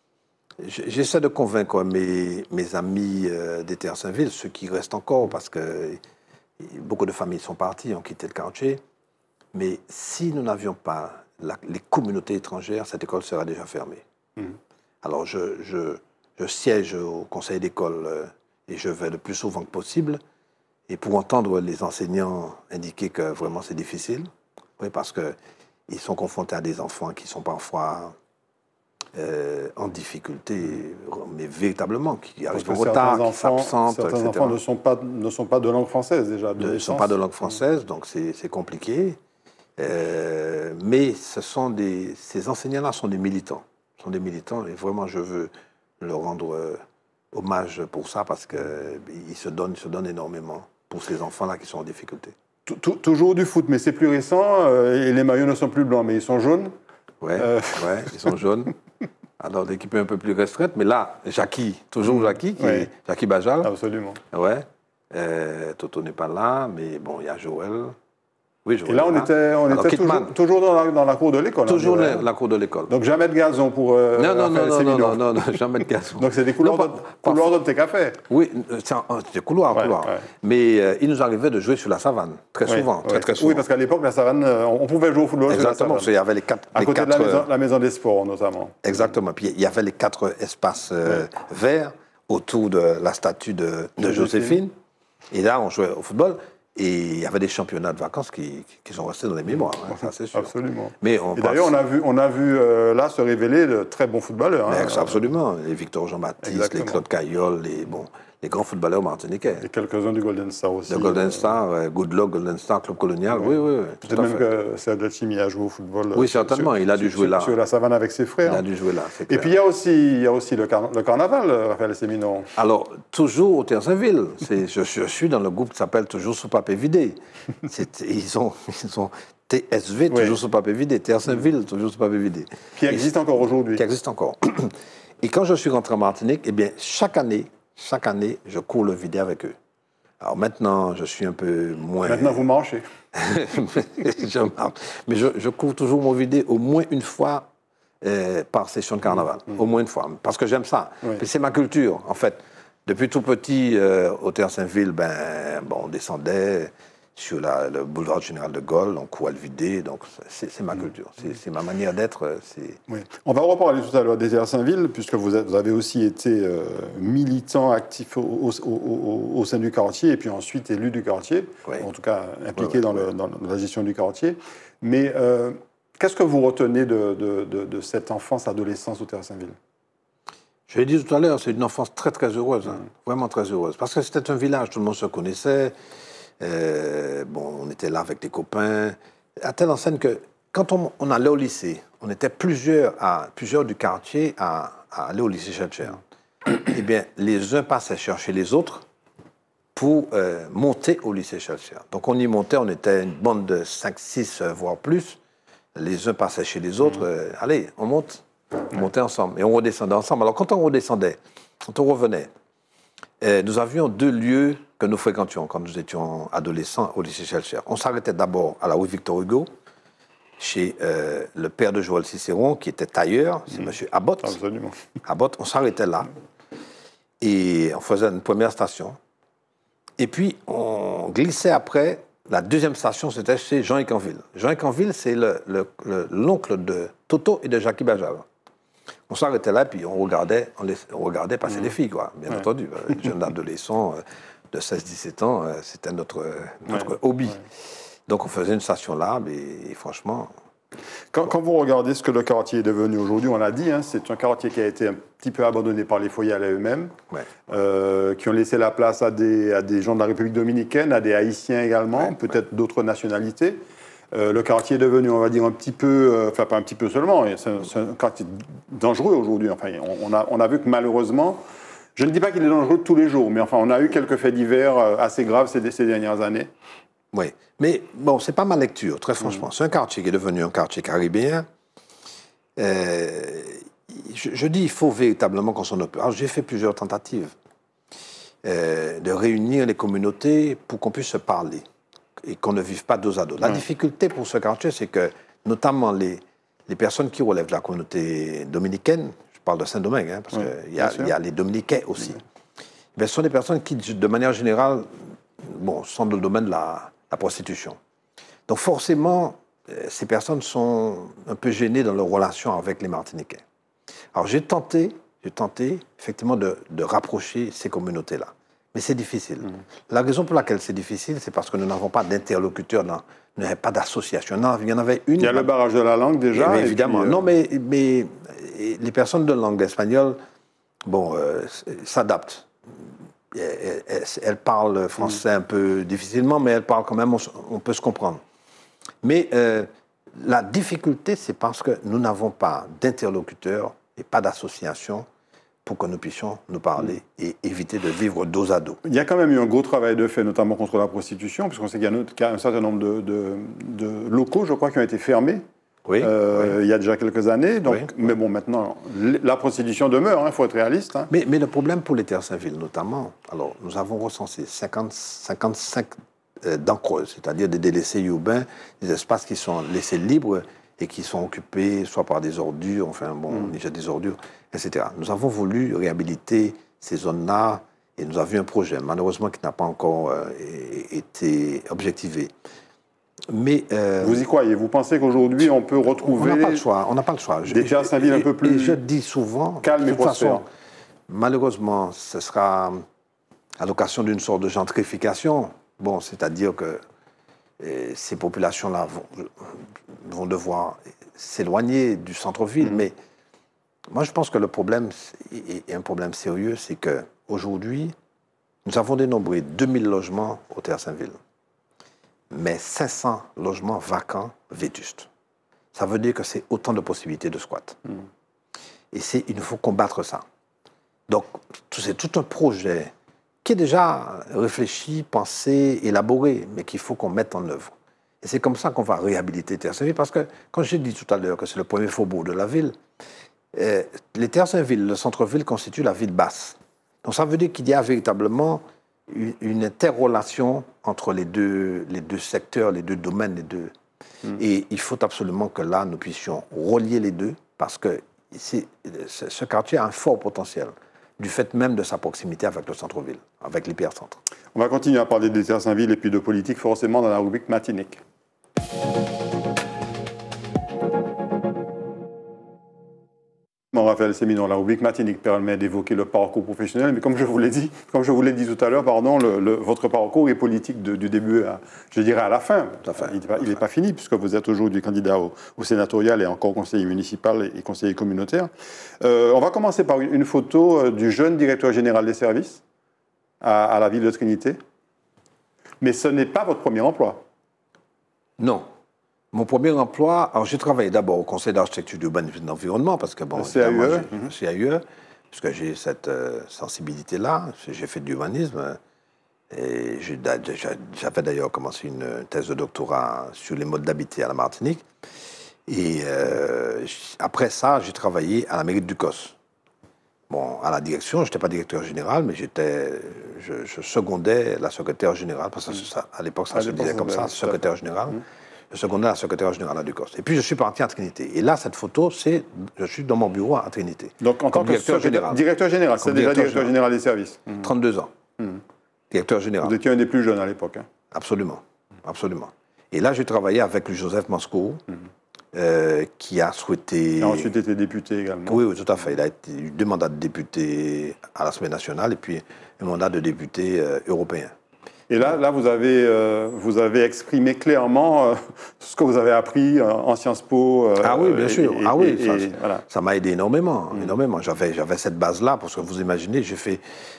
j'essaie de convaincre mes, mes amis euh, d'Éther-Saint-Ville, ceux qui restent encore, parce que beaucoup de familles sont parties, ont quitté le quartier. Mais si nous n'avions pas la, les communautés étrangères, cette école serait déjà fermée. Mmh. Alors, je, je, je siège au conseil d'école euh, et je vais le plus souvent que possible. Et pour entendre les enseignants indiquer que vraiment c'est difficile, oui, parce qu'ils sont confrontés à des enfants qui sont parfois euh, en difficulté, mais véritablement, qui arrivent en retard, qui s'absentent, certains et cetera. enfants ne sont, pas, ne sont pas de langue française déjà. De ne sont pas de langue française, donc c'est, c'est compliqué. Euh, mais ce sont des, ces enseignants-là sont des militants. sont des militants et vraiment je veux leur rendre euh, hommage pour ça parce qu'ils euh, se donnent, ils se donnent énormément pour ces enfants-là qui sont en difficulté. Toujours du foot, mais c'est plus récent euh, et les maillots ne sont plus blancs, mais ils sont jaunes. Oui, euh... ouais, ils sont jaunes. Alors l'équipe est un peu plus restreinte, mais là, Jackie, toujours Jackie, qui ouais. est Jackie Bajal. Absolument. Ouais. Euh, Toto n'est pas là, mais bon, il y a Joël. Oui, et là, on était, on Alors, était toujours, toujours dans, la, dans la cour de l'école. Toujours hein, la, la cour de l'école. Donc, jamais de gazon pour euh, non, non, non, non, non, non, non, non, jamais de gazon. Donc, c'est des couloirs, non, de, pas, couloirs pas, de thé café. Oui, c'est des couloirs, ouais, couloirs. Ouais. Mais euh, il nous arrivait de jouer sur la savane, très ouais, souvent, ouais. très, très souvent. Oui, parce qu'à l'époque, la savane, on pouvait jouer au football Exactement, sur la savane. parce qu'il y avait les quatre... À les côté quatre, de la maison, la maison des sports, notamment. Exactement. Puis, il y avait les quatre espaces euh, ouais. verts autour de la statue de, de Joséphine. Et là, on jouait au football. Et il y avait des championnats de vacances qui, qui sont restés dans les mémoires, hein, ça c'est sûr. Absolument. Mais on et d'ailleurs, on a vu, on a vu euh, là se révéler de très bons footballeurs. Hein, absolument. Les Victor Jean-Baptiste, Exactement. les Claude Caillol, les, bon, les grands footballeurs martiniquais. Et quelques-uns du Golden Star aussi. Le Golden euh... Star, ouais, Good Luck, Golden Star, Club Colonial, oui, oui. oui Peut-être même fait. que Serge Chimi a joué au football. Oui, certainement, sur, il a dû sur, jouer là. Sur la savane avec ses frères. Il a dû jouer là, c'est clair. Et puis il y a aussi, il y a aussi le, car- le carnaval, Raphaël Séminon. Alors, toujours au Terre-Saint-Ville. C'est, je, je suis dans le groupe qui s'appelle Toujours sous papier vidé. C'est, ils, ont, ils ont T S V, oui. Toujours sous papier vidé. Terre-Saint-Ville, toujours sous papier vidé. Qui existe et, encore aujourd'hui. Qui existe encore. Et quand je suis rentré en Martinique, eh bien, chaque année, chaque année, je cours le vidé avec eux. Alors maintenant, je suis un peu moins... Maintenant, vous marchez. je marche. Mais je, je cours toujours mon vidé au moins une fois euh, par session de carnaval. Mmh. Au moins une fois. Parce que j'aime ça. Oui. C'est ma culture, en fait. Depuis tout petit, euh, au Terre-Saint-Ville, ben, bon, on descendait sur la, le boulevard Général de Gaulle, on courait le vidé, donc c'est, c'est ma culture, c'est, c'est ma manière d'être. C'est... Oui. On va reparler tout à l'heure des Terre-Saint-Ville, puisque vous avez aussi été euh, militant, actif au, au, au, au sein du quartier, et puis ensuite élu du quartier, oui. en tout cas impliqué oui, oui, dans, oui. Le, dans la gestion du quartier. Mais euh, qu'est-ce que vous retenez de, de, de, de cette enfance, adolescence au Terre-Saint-Ville ? Je l'ai dit tout à l'heure, c'est une enfance très très heureuse, hein, vraiment très heureuse. Parce que c'était un village, tout le monde se connaissait. Euh, bon, on était là avec des copains. À telle enseigne que quand on, on allait au lycée, on était plusieurs, à, plusieurs du quartier à, à aller au lycée Schœlcher. Eh bien, les uns passaient chercher les autres pour euh, monter au lycée Schœlcher. Donc on y montait, on était une bande de cinq, six, voire plus. Les uns passaient chez les autres. Euh, allez, on monte. On montait ensemble et on redescendait ensemble. Alors, quand on redescendait, quand on revenait, euh, nous avions deux lieux que nous fréquentions quand nous étions adolescents au lycée Schœlcher. On s'arrêtait d'abord à la rue Victor Hugo, chez euh, le père de Joël Cicéron, qui était tailleur, c'est mmh. M. Abbott. Absolument. Abbott, on s'arrêtait là et on faisait une première station. Et puis, on glissait après. La deuxième station, c'était chez Jean Écanville. Jean Écanville, c'est l'oncle le, le, le, de Toto et de Jackie Bajal. On s'arrêtait là, puis on regardait, on, les, on regardait passer mmh. les filles, quoi, bien ouais. entendu. Les jeunes adolescents de seize dix-sept ans, c'était notre, notre ouais. hobby. Ouais. Donc on faisait une station là, et, et franchement... Quand, quand vous regardez ce que le quartier est devenu aujourd'hui, on l'a dit, hein, c'est un quartier qui a été un petit peu abandonné par les foyers à eux-mêmes, ouais. euh, qui ont laissé la place à des, à des gens de la République dominicaine, à des Haïtiens également, ouais. peut-être ouais. d'autres nationalités. Euh, le quartier est devenu, on va dire, un petit peu, euh, enfin pas un petit peu seulement, c'est un, c'est un quartier dangereux aujourd'hui. Enfin, on, on, a, on a vu que malheureusement, je ne dis pas qu'il est dangereux tous les jours, mais enfin, on a eu quelques faits divers assez graves ces, ces dernières années. Oui, mais bon, c'est pas ma lecture, très franchement. Mmh. C'est un quartier qui est devenu un quartier caribéen. Euh, je, je dis il faut véritablement qu'on s'en occupe. Alors, j'ai fait plusieurs tentatives euh, de réunir les communautés pour qu'on puisse se parler et qu'on ne vive pas dos à dos. La mmh. difficulté pour ce quartier, c'est que, notamment les, les personnes qui relèvent de la communauté dominicaine, je parle de Saint-Domingue, hein, parce mmh, qu'il y, y a les Dominicains aussi, mmh. mais ce sont des personnes qui, de manière générale, bon, sont dans le domaine de la, la prostitution. Donc forcément, euh, ces personnes sont un peu gênées dans leur relation avec les Martiniquais. Alors j'ai tenté, j'ai tenté effectivement de, de rapprocher ces communautés-là. Mais c'est difficile. Mmh. La raison pour laquelle c'est difficile, c'est parce que nous n'avons pas d'interlocuteurs, nous n'avons pas d'association. Il y en avait une. Il y a le barrage de la langue déjà. Mais évidemment. Puis, euh... Non, mais, mais les personnes de langue espagnole, bon, euh, s'adaptent. Elles, elles, elles parlent français mmh. un peu difficilement, mais elles parlent quand même, on, on peut se comprendre. Mais euh, la difficulté, c'est parce que nous n'avons pas d'interlocuteurs et pas d'association pour que nous puissions nous parler et éviter de vivre dos à dos. Il y a quand même eu un gros travail de fait, notamment contre la prostitution, puisqu'on sait qu'il y a un certain nombre de, de, de locaux, je crois, qui ont été fermés. Oui, euh, oui. Il y a déjà quelques années. Donc, oui, mais oui. bon, maintenant, la prostitution demeure, il hein, faut être réaliste. Hein. Mais, mais le problème pour les Terre-Saint-Ville, notamment, alors, nous avons recensé cinquante, cinquante-cinq euh, dents creuses, c'est-à-dire des délaissés urbains, des espaces qui sont laissés libres et qui sont occupés soit par des ordures, enfin bon, mm. on y jette des ordures, et cetera. Nous avons voulu réhabiliter ces zones-là et nous avions un projet, malheureusement, qui n'a pas encore euh, été objectivé. Mais euh, vous y croyez? Vous pensez qu'aujourd'hui, on peut retrouver... On n'a pas le choix, on n'a pas le choix. Des Terre-Saint-Ville un peu plus... Et je dis souvent... Calme et prospère. Malheureusement, ce sera à l'occasion d'une sorte de gentrification. Bon, c'est-à-dire que et ces populations-là vont, vont devoir s'éloigner du centre-ville. Mmh. Mais moi, je pense que le problème, est un problème sérieux, c'est qu'aujourd'hui, nous avons dénombré deux mille logements au Terre-Saint-Ville, mais cinq cents logements vacants, vétustes. Ça veut dire que c'est autant de possibilités de squat. Mmh. Et il faut combattre ça. Donc, c'est tout un projet qui est déjà réfléchi, pensé, élaboré, mais qu'il faut qu'on mette en œuvre. Et c'est comme ça qu'on va réhabiliter Terre-Saint-Ville, parce que, quand j'ai dit tout à l'heure que c'est le premier faubourg de la ville, euh, les Terre-Saint-Ville, le centre-ville, constitue la ville basse. Donc ça veut dire qu'il y a véritablement une, une interrelation entre les deux, les deux secteurs, les deux domaines, les deux. Mmh. Et il faut absolument que là, nous puissions relier les deux, parce que ici, ce quartier a un fort potentiel, du fait même de sa proximité avec le centre-ville, avec l'hypercentre. On va continuer à parler des Terre-Saint-Ville et puis de politique, forcément, dans la rubrique Matinique. Jean-Raphaël Sémillon. La rubrique Martinique permet d'évoquer le parcours professionnel, mais comme je vous l'ai dit, comme je vous l'ai dit tout à l'heure, pardon, le, le, votre parcours est politique de, du début, à, je dirais, à la fin. Enfin, il n'est pas fini, puisque vous êtes aujourd'hui candidat au, au sénatorial et encore conseiller municipal et, et conseiller communautaire. Euh, on va commencer par une, une photo du jeune directeur général des services à, à la ville de Trinité. Mais ce n'est pas votre premier emploi. Non. Mon premier emploi, alors j'ai travaillé d'abord au Conseil d'architecture, d'urbanisme et d'environnement, parce que bon, C A U E, C A U E, parce que j'ai cette euh, sensibilité-là, j'ai fait de l'urbanisme, et j'avais d'ailleurs commencé une thèse de doctorat sur les modes d'habiter à la Martinique. Et euh, après ça, j'ai travaillé à la mairie de Ducos. Bon, à la direction, je n'étais pas directeur général, mais j'étais, je, je secondais la secrétaire générale, parce que ça, à l'époque, ça à se disait comme ça, secrétaire général. Mmh. Je secondais la secrétaire générale à Ducos. Et puis, je suis parti à Trinité. Et là, cette photo, c'est, je suis dans mon bureau à Trinité. Donc, en tant que directeur général. Directeur général, c'est déjà directeur général, général des services. Mmh. trente-deux ans. Mmh. Directeur général. Vous étiez un des plus jeunes à l'époque. Hein. Absolument. Absolument. Et là, j'ai travaillé avec Joseph Masco, mmh. euh, qui a souhaité... Il a ensuite été député également. Oui, oui, tout à fait. Il a été, eu deux mandats de député à l'Assemblée nationale et puis un mandat de député euh, européen. Et là, là vous, avez, euh, vous avez exprimé clairement euh, ce que vous avez appris euh, en Sciences Po. Euh, ah oui, bien et, sûr. Et, ah oui, et, ça, et, voilà. ça m'a aidé énormément. Mm. énormément. J'avais, j'avais cette base-là, parce que vous imaginez, j'ai fait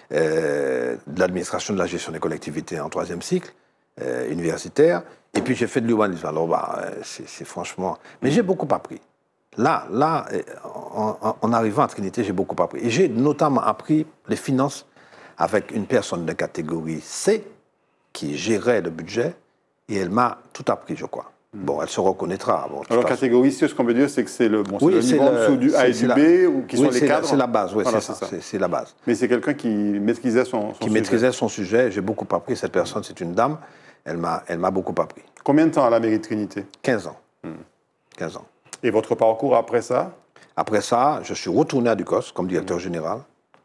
euh, de l'administration de la gestion des collectivités en troisième cycle, euh, universitaire, et puis j'ai fait de l'urbanisme. Alors, bah, c'est, c'est franchement... Mais j'ai beaucoup appris. Là, là en, en, en arrivant à Trinité, j'ai beaucoup appris. Et j'ai notamment appris les finances avec une personne de catégorie C, qui gérait le budget, et elle m'a tout appris, je crois. Bon, elle se reconnaîtra. Bon, alors, catégorie C, ce qu'on veut dire, c'est que c'est le, bon, oui, le niveau en dessous du A et du B, ou qui oui, sont les cadres. C'est la base, oui, voilà, c'est ça, c'est, c'est la base. Mais c'est quelqu'un qui maîtrisait son, son qui sujet. Qui maîtrisait son sujet, j'ai beaucoup appris. Cette personne, c'est une dame, elle m'a, elle m'a beaucoup appris. Combien de temps à la mairie de Trinité? quinze ans. Hmm. quinze ans. Et votre parcours après ça? Après ça, je suis retourné à Ducos comme directeur hmm. général.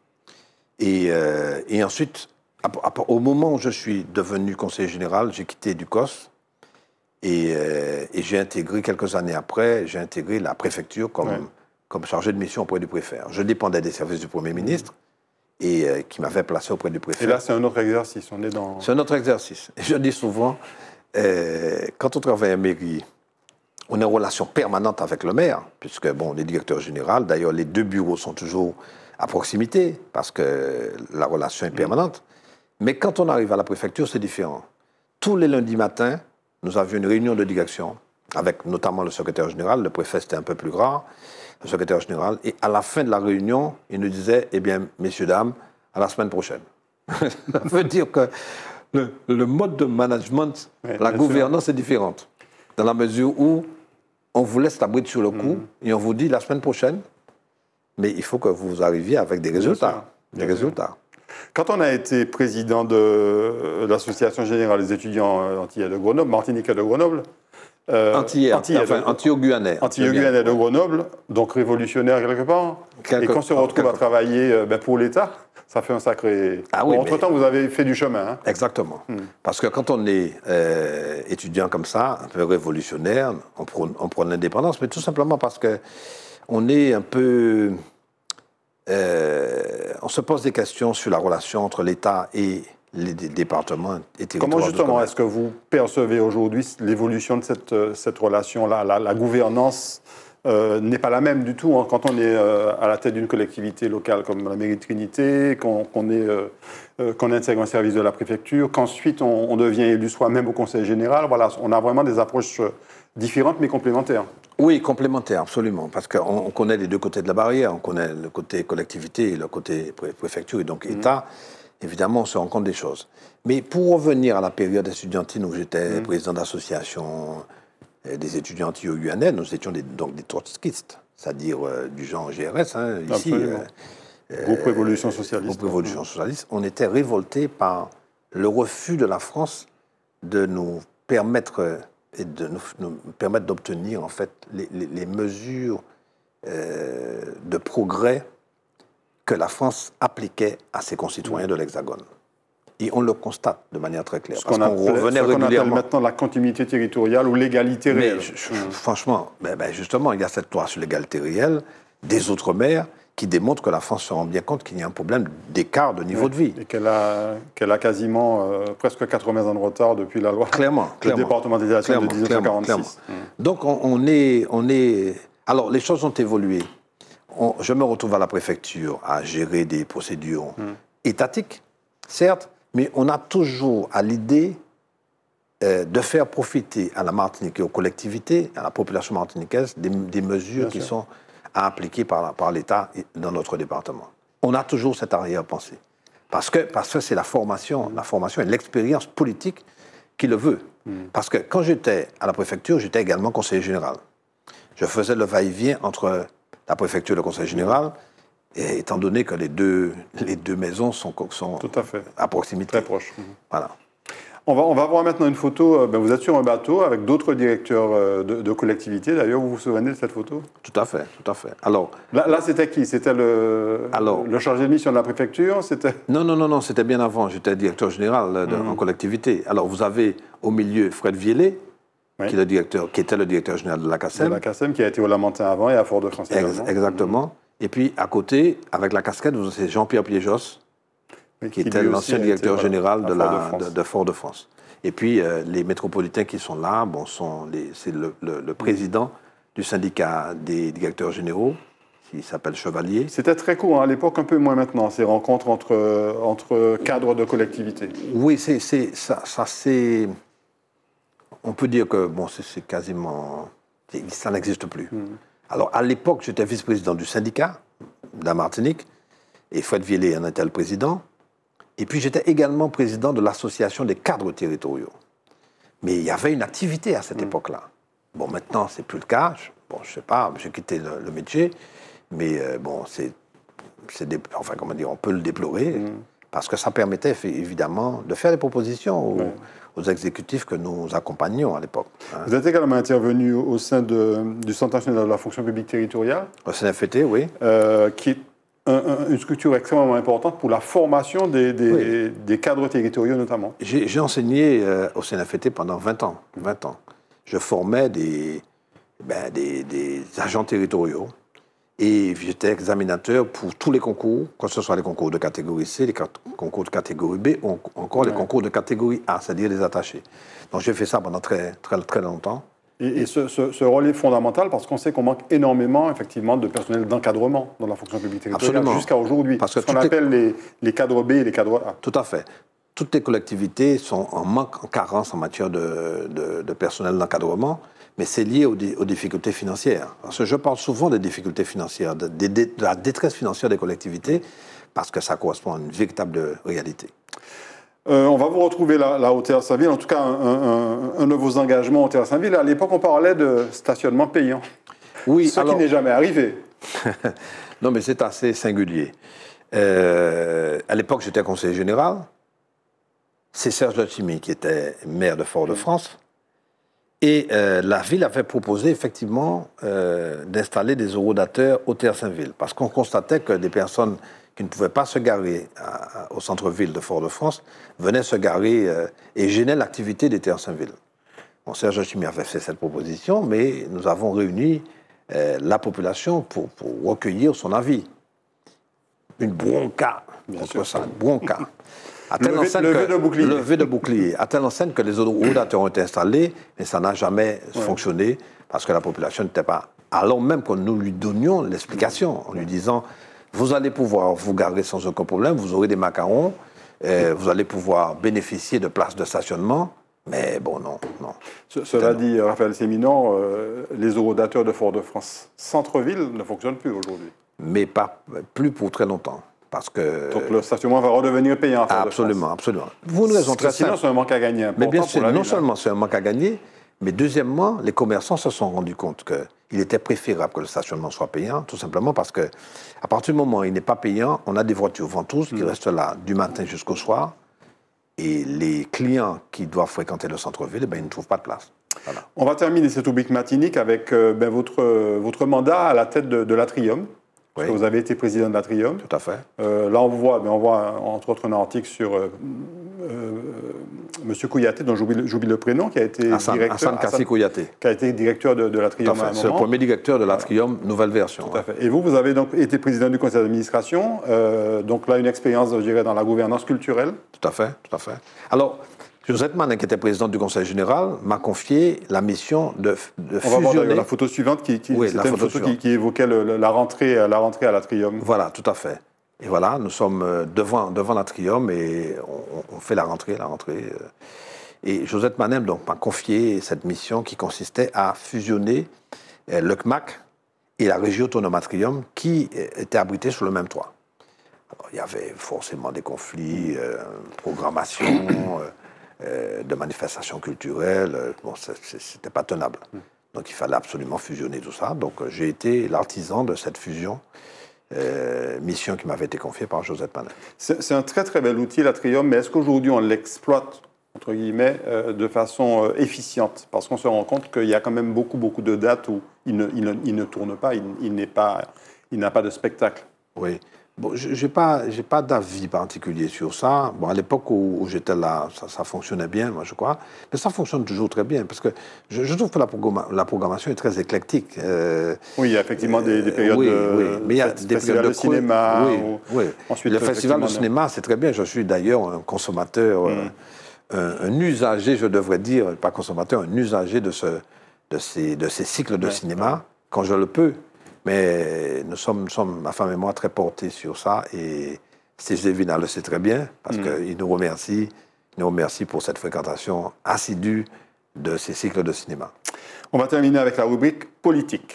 Et, euh, et ensuite... Au moment où je suis devenu conseiller général, j'ai quitté Ducos et, euh, et j'ai intégré, quelques années après, j'ai intégré la préfecture comme, ouais. comme chargé de mission auprès du préfet. Je dépendais des services du Premier ministre et euh, qui m'avait placé auprès du préfet. Et là, c'est un autre exercice, on est dans... C'est un autre exercice. Et je dis souvent, euh, quand on travaille à mairie, on est en relation permanente avec le maire, puisque, bon, les directeurs généraux, d'ailleurs, les deux bureaux sont toujours à proximité, parce que la relation est permanente. Mais quand on arrive à la préfecture, c'est différent. Tous les lundis matins, nous avions une réunion de direction, avec notamment le secrétaire général, le préfet c'était un peu plus rare, le secrétaire général, et à la fin de la réunion, il nous disait, eh bien, messieurs, dames, à la semaine prochaine. Ça veut dire que le, le mode de management, ouais, la gouvernance sûr. est différente, dans la mesure où on vous laisse la bride sur le cou, mmh. et on vous dit, la semaine prochaine, mais il faut que vous arriviez avec des résultats. Des résultats. Quand on a été président de l'association générale des étudiants antillais de Grenoble, Martiniquais de Grenoble, euh, Antillais, Antillais, enfin, Antillais-Guyanais. Antillais-Guyanais de Grenoble, donc révolutionnaire quelque part. Quelque, et quand on se retrouve à travailler ben, pour l'État, ça fait un sacré... Ah oui, bon, entre-temps, mais... vous avez fait du chemin. Hein. Exactement. Hmm. Parce que quand on est euh, étudiant comme ça, un peu révolutionnaire, on prône, on prône l'indépendance, mais tout simplement parce qu'on est un peu... Euh, on se pose des questions sur la relation entre l'État et les départements et territoires. Comment justement est-ce que vous percevez aujourd'hui l'évolution de cette, cette relation-là? La, la gouvernance euh, n'est pas la même du tout hein, quand on est euh, à la tête d'une collectivité locale comme la mairie de Trinité, qu'on, qu'on, est, euh, euh, qu'on intègre un service de la préfecture, qu'ensuite on, on devient élu soi-même au conseil général. Voilà, on a vraiment des approches différentes mais complémentaires. Oui, complémentaire, absolument, parce qu'on connaît les deux côtés de la barrière, on connaît le côté collectivité et le côté pré- préfecture, et donc mmh. État, évidemment, on se rend compte des choses. Mais pour revenir à la période estudiantine où j'étais mmh. président d'association des étudiants antillais-guyanais, nous étions des, donc des trotskistes, c'est-à-dire euh, du genre G R S, hein, ici. Euh, Groupe Révolution Socialiste. Groupe Révolution Socialiste. On était révoltés par le refus de la France de nous permettre... et de nous, nous permettre d'obtenir en fait les, les, les mesures euh, de progrès que la France appliquait à ses concitoyens de l'Hexagone. Et on le constate de manière très claire. Ce parce qu'on, qu'on appelle, revenait ce qu'on régulièrement. appelle maintenant la continuité territoriale ou l'égalité réelle. Mais je, je, franchement, ben, ben justement, il y a cette loi sur l'égalité réelle des Outre-mer qui démontre que la France se rend bien compte qu'il y a un problème d'écart de niveau oui, de vie. Et qu'elle a, qu'elle a quasiment euh, presque quatre-vingts ans de retard depuis la loi clairement, de clairement, départementalisation clairement, de dix-neuf cent quarante-six. clairement, clairement. Mmh. Donc on, on, est, on est... Alors les choses ont évolué. On, je me retrouve à la préfecture à gérer des procédures mmh. étatiques, certes, mais on a toujours à l'idée euh, de faire profiter à la Martinique et aux collectivités, à la population martiniquaise, des, des mesures Bien qui sûr. sont à appliquer par, par l'État dans notre département. On a toujours cette arrière-pensée. Parce que parce que c'est la formation, mmh. la formation et l'expérience politique qui le veut. Mmh. Parce que quand j'étais à la préfecture, j'étais également conseiller général. Je faisais le va-et-vient entre la préfecture et le conseil général, et étant donné que les deux, les deux maisons sont, sont Tout à, fait. à proximité. Très proches. Mmh. Voilà. On va, on va voir maintenant une photo. Ben vous êtes sur un bateau avec d'autres directeurs de, de collectivités. D'ailleurs, vous vous souvenez de cette photo? Tout à fait, tout à fait. Alors, là, là c'était qui? C'était le, alors, le chargé de mission de la préfecture? C'était... Non, non, non, non, c'était bien avant. J'étais directeur général de, mmh. en collectivité. Alors, vous avez au milieu Fred Viellet, oui. qui, est le directeur, qui était le directeur général de la C A C E M. De la C A C E M, qui a été au Lamentin avant et à Fort-de-France Ex Exactement. Mmh. Et puis, à côté, avec la casquette, vous avez Jean-Pierre Piéjos, qui, qui était l'ancien directeur été, général voilà, de, la, de, de Fort-de-France. Et puis, euh, les métropolitains qui sont là, bon, sont les, c'est le, le, le président du syndicat des directeurs généraux, qui s'appelle Chevalier. C'était très court, hein, à l'époque, un peu moins maintenant, ces rencontres entre, entre cadres de collectivités. Oui, c'est, c'est, ça, ça c'est... On peut dire que, bon, c'est, c'est quasiment... Ça n'existe plus. Mmh. Alors, à l'époque, j'étais vice-président du syndicat de la Martinique, et Fred Viellet en était le président. Et puis, j'étais également président de l'association des cadres territoriaux. Mais il y avait une activité à cette mmh. époque-là. Bon, maintenant, c'est plus le cas. Je, bon, je sais pas, j'ai quitté le, le métier. Mais euh, bon, c'est... c'est dé... Enfin, comment dire, on peut le déplorer. Mmh. Parce que ça permettait, évidemment, de faire des propositions aux, ouais. aux exécutifs que nous accompagnions à l'époque. Hein. Vous êtes également intervenu au sein de, du Centre national de la fonction publique territoriale. Au C N F T, oui. Euh, qui est Un, un, une structure extrêmement importante pour la formation des, des, oui. des cadres territoriaux notamment. J'ai, j'ai enseigné euh, au C N F T pendant vingt ans. vingt ans. Je formais des, ben, des, des agents territoriaux et j'étais examinateur pour tous les concours, que ce soit les concours de catégorie C, les concours de catégorie B ou encore ouais. les concours de catégorie A, c'est-à-dire les attachés. Donc j'ai fait ça pendant très, très, très longtemps. Et, et ce, ce, ce rôle est fondamental parce qu'on sait qu'on manque énormément effectivement de personnel d'encadrement dans la fonction publique territoriale jusqu'à aujourd'hui. Parce que ce qu'on appelle les... Les, les cadres B et les cadres A. Tout à fait. Toutes les collectivités sont en manque, en carence en matière de, de, de personnel d'encadrement, mais c'est lié aux, aux difficultés financières. Parce que je parle souvent des difficultés financières, de, de, de la détresse financière des collectivités, parce que ça correspond à une véritable réalité. Euh, on va vous retrouver là, là au Théâtre Saint-Ville, en tout cas un, un, un de vos engagements au Théâtre Saint-Ville. À l'époque, on parlait de stationnement payant. Oui, ce alors... qui n'est jamais arrivé. Non, mais c'est assez singulier. Euh, à l'époque, j'étais conseiller général. C'est Serge Letchimy qui était maire de Fort-de-France. Et euh, la ville avait proposé effectivement euh, d'installer des horodateurs au Théâtre Saint-Ville, parce qu'on constatait que des personnes qui ne pouvaient pas se garer à, à, au centre-ville de Fort-de-France, venaient se garer euh, et gênaient l'activité des Théâtres Saint-Ville. Bon, Serge Letchimy avait fait cette proposition, mais nous avons réuni euh, la population pour, pour recueillir son avis. Une bronca contre ça, une bronca. À telle levé, enseigne levé que, de bouclier. Levé de bouclier. À telle enseigne que les horodateurs ont été installés, mais ça n'a jamais ouais. fonctionné, parce que la population n'était pas... Alors même que nous lui donnions l'explication, en lui disant... Vous allez pouvoir vous garer sans aucun problème, vous aurez des macarons, euh, vous allez pouvoir bénéficier de places de stationnement, mais bon, non, non. Ce, cela non. dit, Raphaël Séminard, euh, les horodateurs de Fort-de-France centre-ville ne fonctionnent plus aujourd'hui. Mais pas plus pour très longtemps, parce que... Donc le stationnement va redevenir payant à Fort-de-France. Absolument, absolument. Pour une raison très simple. Sinon, c'est un manque à gagner important. Mais bien sûr, pour la non ville, seulement hein. c'est un manque à gagner, mais deuxièmement, les commerçants se sont rendus compte que il était préférable que le stationnement soit payant, tout simplement parce que, à partir du moment où il n'est pas payant, on a des voitures ventouses qui mmh. restent là du matin jusqu'au soir, et les clients qui doivent fréquenter le centre-ville, eh ben, ils ne trouvent pas de place. Voilà. On va terminer cette rubrique matinique avec euh, ben, votre, euh, votre mandat à la tête de, de l'Atrium. Parce oui. que vous avez été président de l'Atrium. Tout à fait. Euh, là, on voit, ben, on voit entre autres un article sur, euh, euh, M. Kouyaté, dont j'oublie le prénom, qui a été Hassan, directeur... Hassan Kassi Kouyaté. Qui a été directeur de, de l'Atrium à un moment. C'est le premier directeur de l'Atrium, nouvelle version. Tout à fait. Et vous, vous avez donc été président du conseil d'administration, euh, donc là, une expérience, je dirais, dans la gouvernance culturelle. Tout à fait, tout à fait. Alors, Josette Manin, qui était président du conseil général, m'a confié la mission de, de On fusionner... va voir la photo suivante, qui, qui, oui, c'était une photo qui, qui évoquait le, la, rentrée, la rentrée à l'Atrium. Voilà, tout à fait. Et voilà, nous sommes devant, devant l'Atrium et on, on fait la rentrée, la rentrée. Et Josette Manin donc, m'a confié cette mission qui consistait à fusionner le C M A C et la régie autonome Atrium qui étaient abrités sur le même toit. Alors, il y avait forcément des conflits, euh, programmation, euh, euh, de manifestations culturelles. Bon, c'était pas tenable. Donc il fallait absolument fusionner tout ça. Donc j'ai été l'artisan de cette fusion. Euh, mission qui m'avait été confiée par Josette Manin. C'est un très très bel outil, l'Atrium, mais est-ce qu'aujourd'hui on l'exploite, entre guillemets, euh, de façon euh, efficiente? Parce qu'on se rend compte qu'il y a quand même beaucoup beaucoup de dates où il ne, il ne, il ne tourne pas, il, il n'est pas, il n'a pas de spectacle. Oui. Bon, je n'ai pas, j'ai pas d'avis particulier sur ça. Bon, à l'époque où, où j'étais là, ça, ça fonctionnait bien, moi, je crois. Mais ça fonctionne toujours très bien, parce que je, je trouve que la, programma, la programmation est très éclectique. Euh, oui, il y a effectivement euh, des, des périodes oui, de, oui, mais il y a des périodes de, de cinéma. Oui, ou, oui. Ensuite, le festival de cinéma, c'est très bien. Je suis d'ailleurs un consommateur, mm. un, un usager, je devrais dire, pas consommateur, un usager de, ce, de, ces, de ces cycles de ouais, cinéma, ouais. quand je le peux. Mais nous sommes, nous sommes, ma femme et moi, très portés sur ça. Et Steve Levina le sait très bien, parce mmh. qu'il nous remercie, nous remercie pour cette fréquentation assidue de ces cycles de cinéma. On va terminer avec la rubrique politique.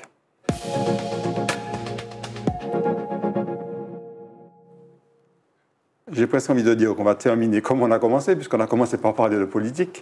J'ai presque envie de dire qu'on va terminer comme on a commencé, puisqu'on a commencé par parler de politique.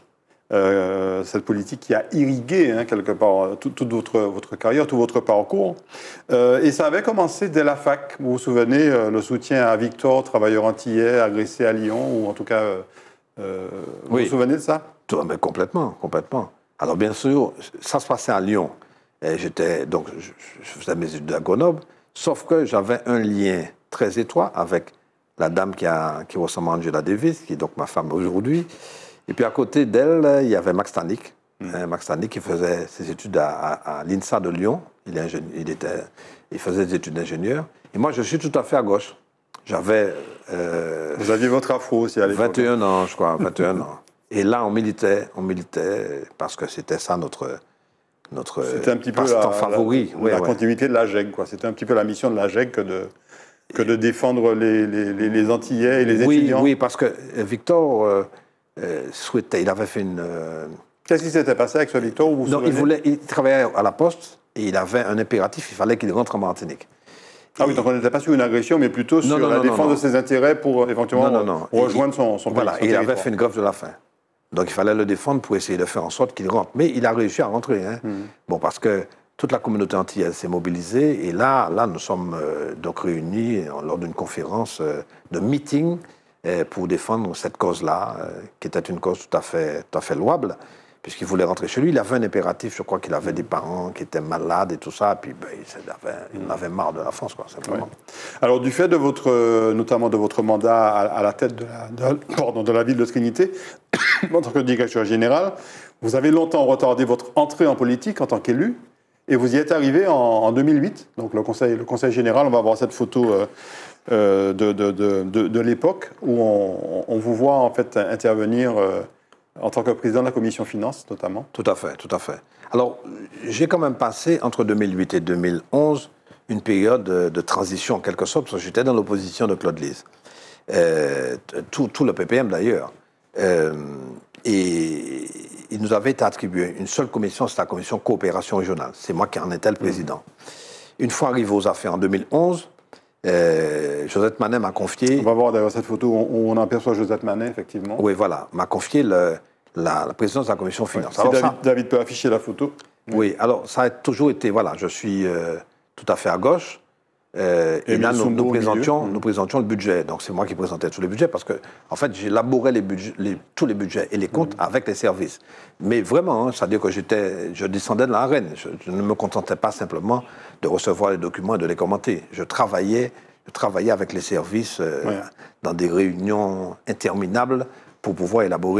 Euh, cette politique qui a irrigué hein, quelque part toute tout votre, votre carrière, tout votre parcours. Euh, et ça avait commencé dès la fac. Vous vous souvenez, euh, le soutien à Victor, travailleur antillais, agressé à Lyon, ou en tout cas, euh, vous oui. vous souvenez de ça? Tout, mais complètement, complètement. Alors bien sûr, ça se passait à Lyon. Et j'étais, donc, je, je faisais mes études à Grenoble, sauf que j'avais un lien très étroit avec la dame qui, a, qui ressemble à Angela Davis, qui est donc ma femme aujourd'hui. Et puis à côté d'elle, il y avait Max Tannick. Mmh. Hein, Max Tannick qui faisait ses études à, à, à l'INSA de Lyon. Il, est il, était, il faisait des études d'ingénieur. Et moi, je suis tout à fait à gauche. J'avais... Euh, Vous aviez votre afro aussi à l'époque. vingt et un ans, je crois, vingt et un ans. Et là, on militait, on militait parce que c'était ça notre... notre c'était un petit peu la, favori. La, ouais, la ouais. continuité de la G E G, quoi. C'était un petit peu la mission de la G E G que de, que de défendre les, les, les, les Antillais et les oui, étudiants. Oui, parce que Victor... Euh, Euh, souhaitait, il avait fait une... Euh... Qu'est-ce qui s'était passé avec ce Victor? Vous vous non, il, voulait, il travaillait à la Poste et il avait un impératif, il fallait qu'il rentre en Martinique. Ah et... oui, donc on n'était pas sur une agression, mais plutôt non, sur non, la non, défense non, non. de ses intérêts pour éventuellement non, non, non. rejoindre il, son, son Voilà, pays, son il territoire. avait fait une grève de la faim. Donc il fallait le défendre pour essayer de faire en sorte qu'il rentre. Mais il a réussi à rentrer. Hein. Mm. Bon, parce que toute la communauté antillaise s'est mobilisée et là, là nous sommes euh, donc réunis lors d'une conférence euh, de meeting pour défendre cette cause-là, euh, qui était une cause tout à fait, tout à fait louable, puisqu'il voulait rentrer chez lui. Il avait un impératif, je crois qu'il avait des parents qui étaient malades et tout ça, et puis ben, il, avait, il en avait marre de la France, quoi, simplement. Ouais. Alors, du fait de votre, notamment de votre mandat à, à la tête de la, de, pardon, de la ville de Trinité, en tant que directeur général, vous avez longtemps retardé votre entrée en politique en tant qu'élu, et vous y êtes arrivé en, en deux mille huit, donc le conseil, le conseil général, on va voir cette photo... Euh, Euh, de, de, de, de, de l'époque où on, on vous voit en fait intervenir euh, en tant que président de la commission finances notamment. Tout à fait, tout à fait. Alors j'ai quand même passé entre deux mille huit et deux mille onze une période de, de transition en quelque sorte parce que j'étais dans l'opposition de Claude Lise, euh, tout, tout le P P M d'ailleurs, euh, et il nous avait été attribué une seule commission, c'est la commission coopération régionale. C'est moi qui en étais le président. Mmh. Une fois arrivé aux affaires en deux mille onze. Euh, Josette Manin m'a confié... On va voir d'ailleurs cette photo où on aperçoit Josette Manin, effectivement. Oui, voilà, m'a confié le, la, la présidence de la commission finance. Ouais, si David, ça, David peut afficher la photo. Oui, oui, alors ça a toujours été... Voilà, je suis euh, tout à fait à gauche. Euh, et, et là, nous, nous, présentions, nous présentions le budget. Donc c'est moi qui présentais tous les budgets parce que, en fait, j'élaborais les budgets, les, tous les budgets et les comptes mmh. avec les services. Mais vraiment, hein, c'est-à-dire que j'étais, je descendais de l'arène. Je, je ne me contentais pas simplement de recevoir les documents et de les commenter. Je travaillais, je travaillais avec les services euh, ouais. dans des réunions interminables pour pouvoir élaborer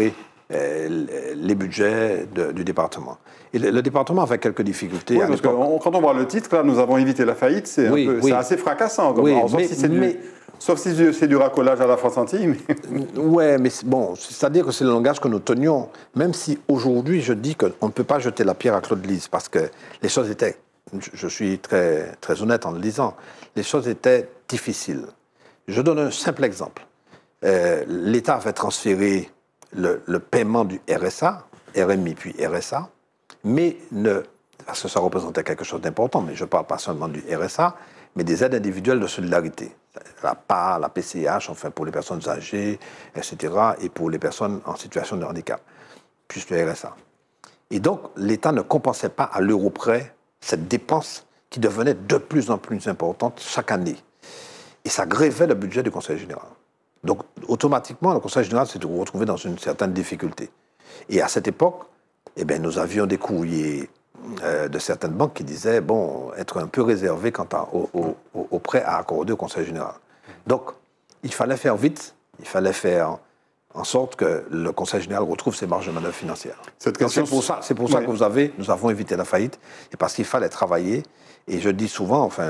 euh, les budgets de, du département. Et le, le département avait quelques difficultés. Oui, parce que on, quand on voit le titre, là, nous avons évité la faillite, c'est oui, oui. assez fracassant. Comme, oui, alors, sauf mais, si c'est mais, du, sauf si c'est du racolage à la France entière. Mais... Oui, mais bon, c'est-à-dire que c'est le langage que nous tenions, même si aujourd'hui je dis qu'on ne peut pas jeter la pierre à Claude Lise, parce que les choses étaient, je suis très, très honnête en le disant, les choses étaient difficiles. Je donne un simple exemple. Euh, L'État avait transféré le, le paiement du R S A, R M I puis R S A, mais ne, parce que ça représentait quelque chose d'important, mais je ne parle pas seulement du R S A, mais des aides individuelles de solidarité. La P A, la P C H, enfin pour les personnes âgées, et cetera, et pour les personnes en situation de handicap, plus le R S A. Et donc, l'État ne compensait pas à l'euro près cette dépense qui devenait de plus en plus importante chaque année. Et ça grévait le budget du Conseil général. Donc, automatiquement, le Conseil général s'est retrouvé dans une certaine difficulté. Et à cette époque, eh bien, nous avions des courriers euh, de certaines banques qui disaient, bon, être un peu réservé quant à, au, au, au prêt à accorder au Conseil général. Donc, il fallait faire vite, il fallait faire en sorte que le Conseil général retrouve ses marges de manœuvre financières. C'est pour ça, c'est pour ça ouais. que vous avez, nous avons évité la faillite, et parce qu'il fallait travailler. Et je dis souvent, enfin,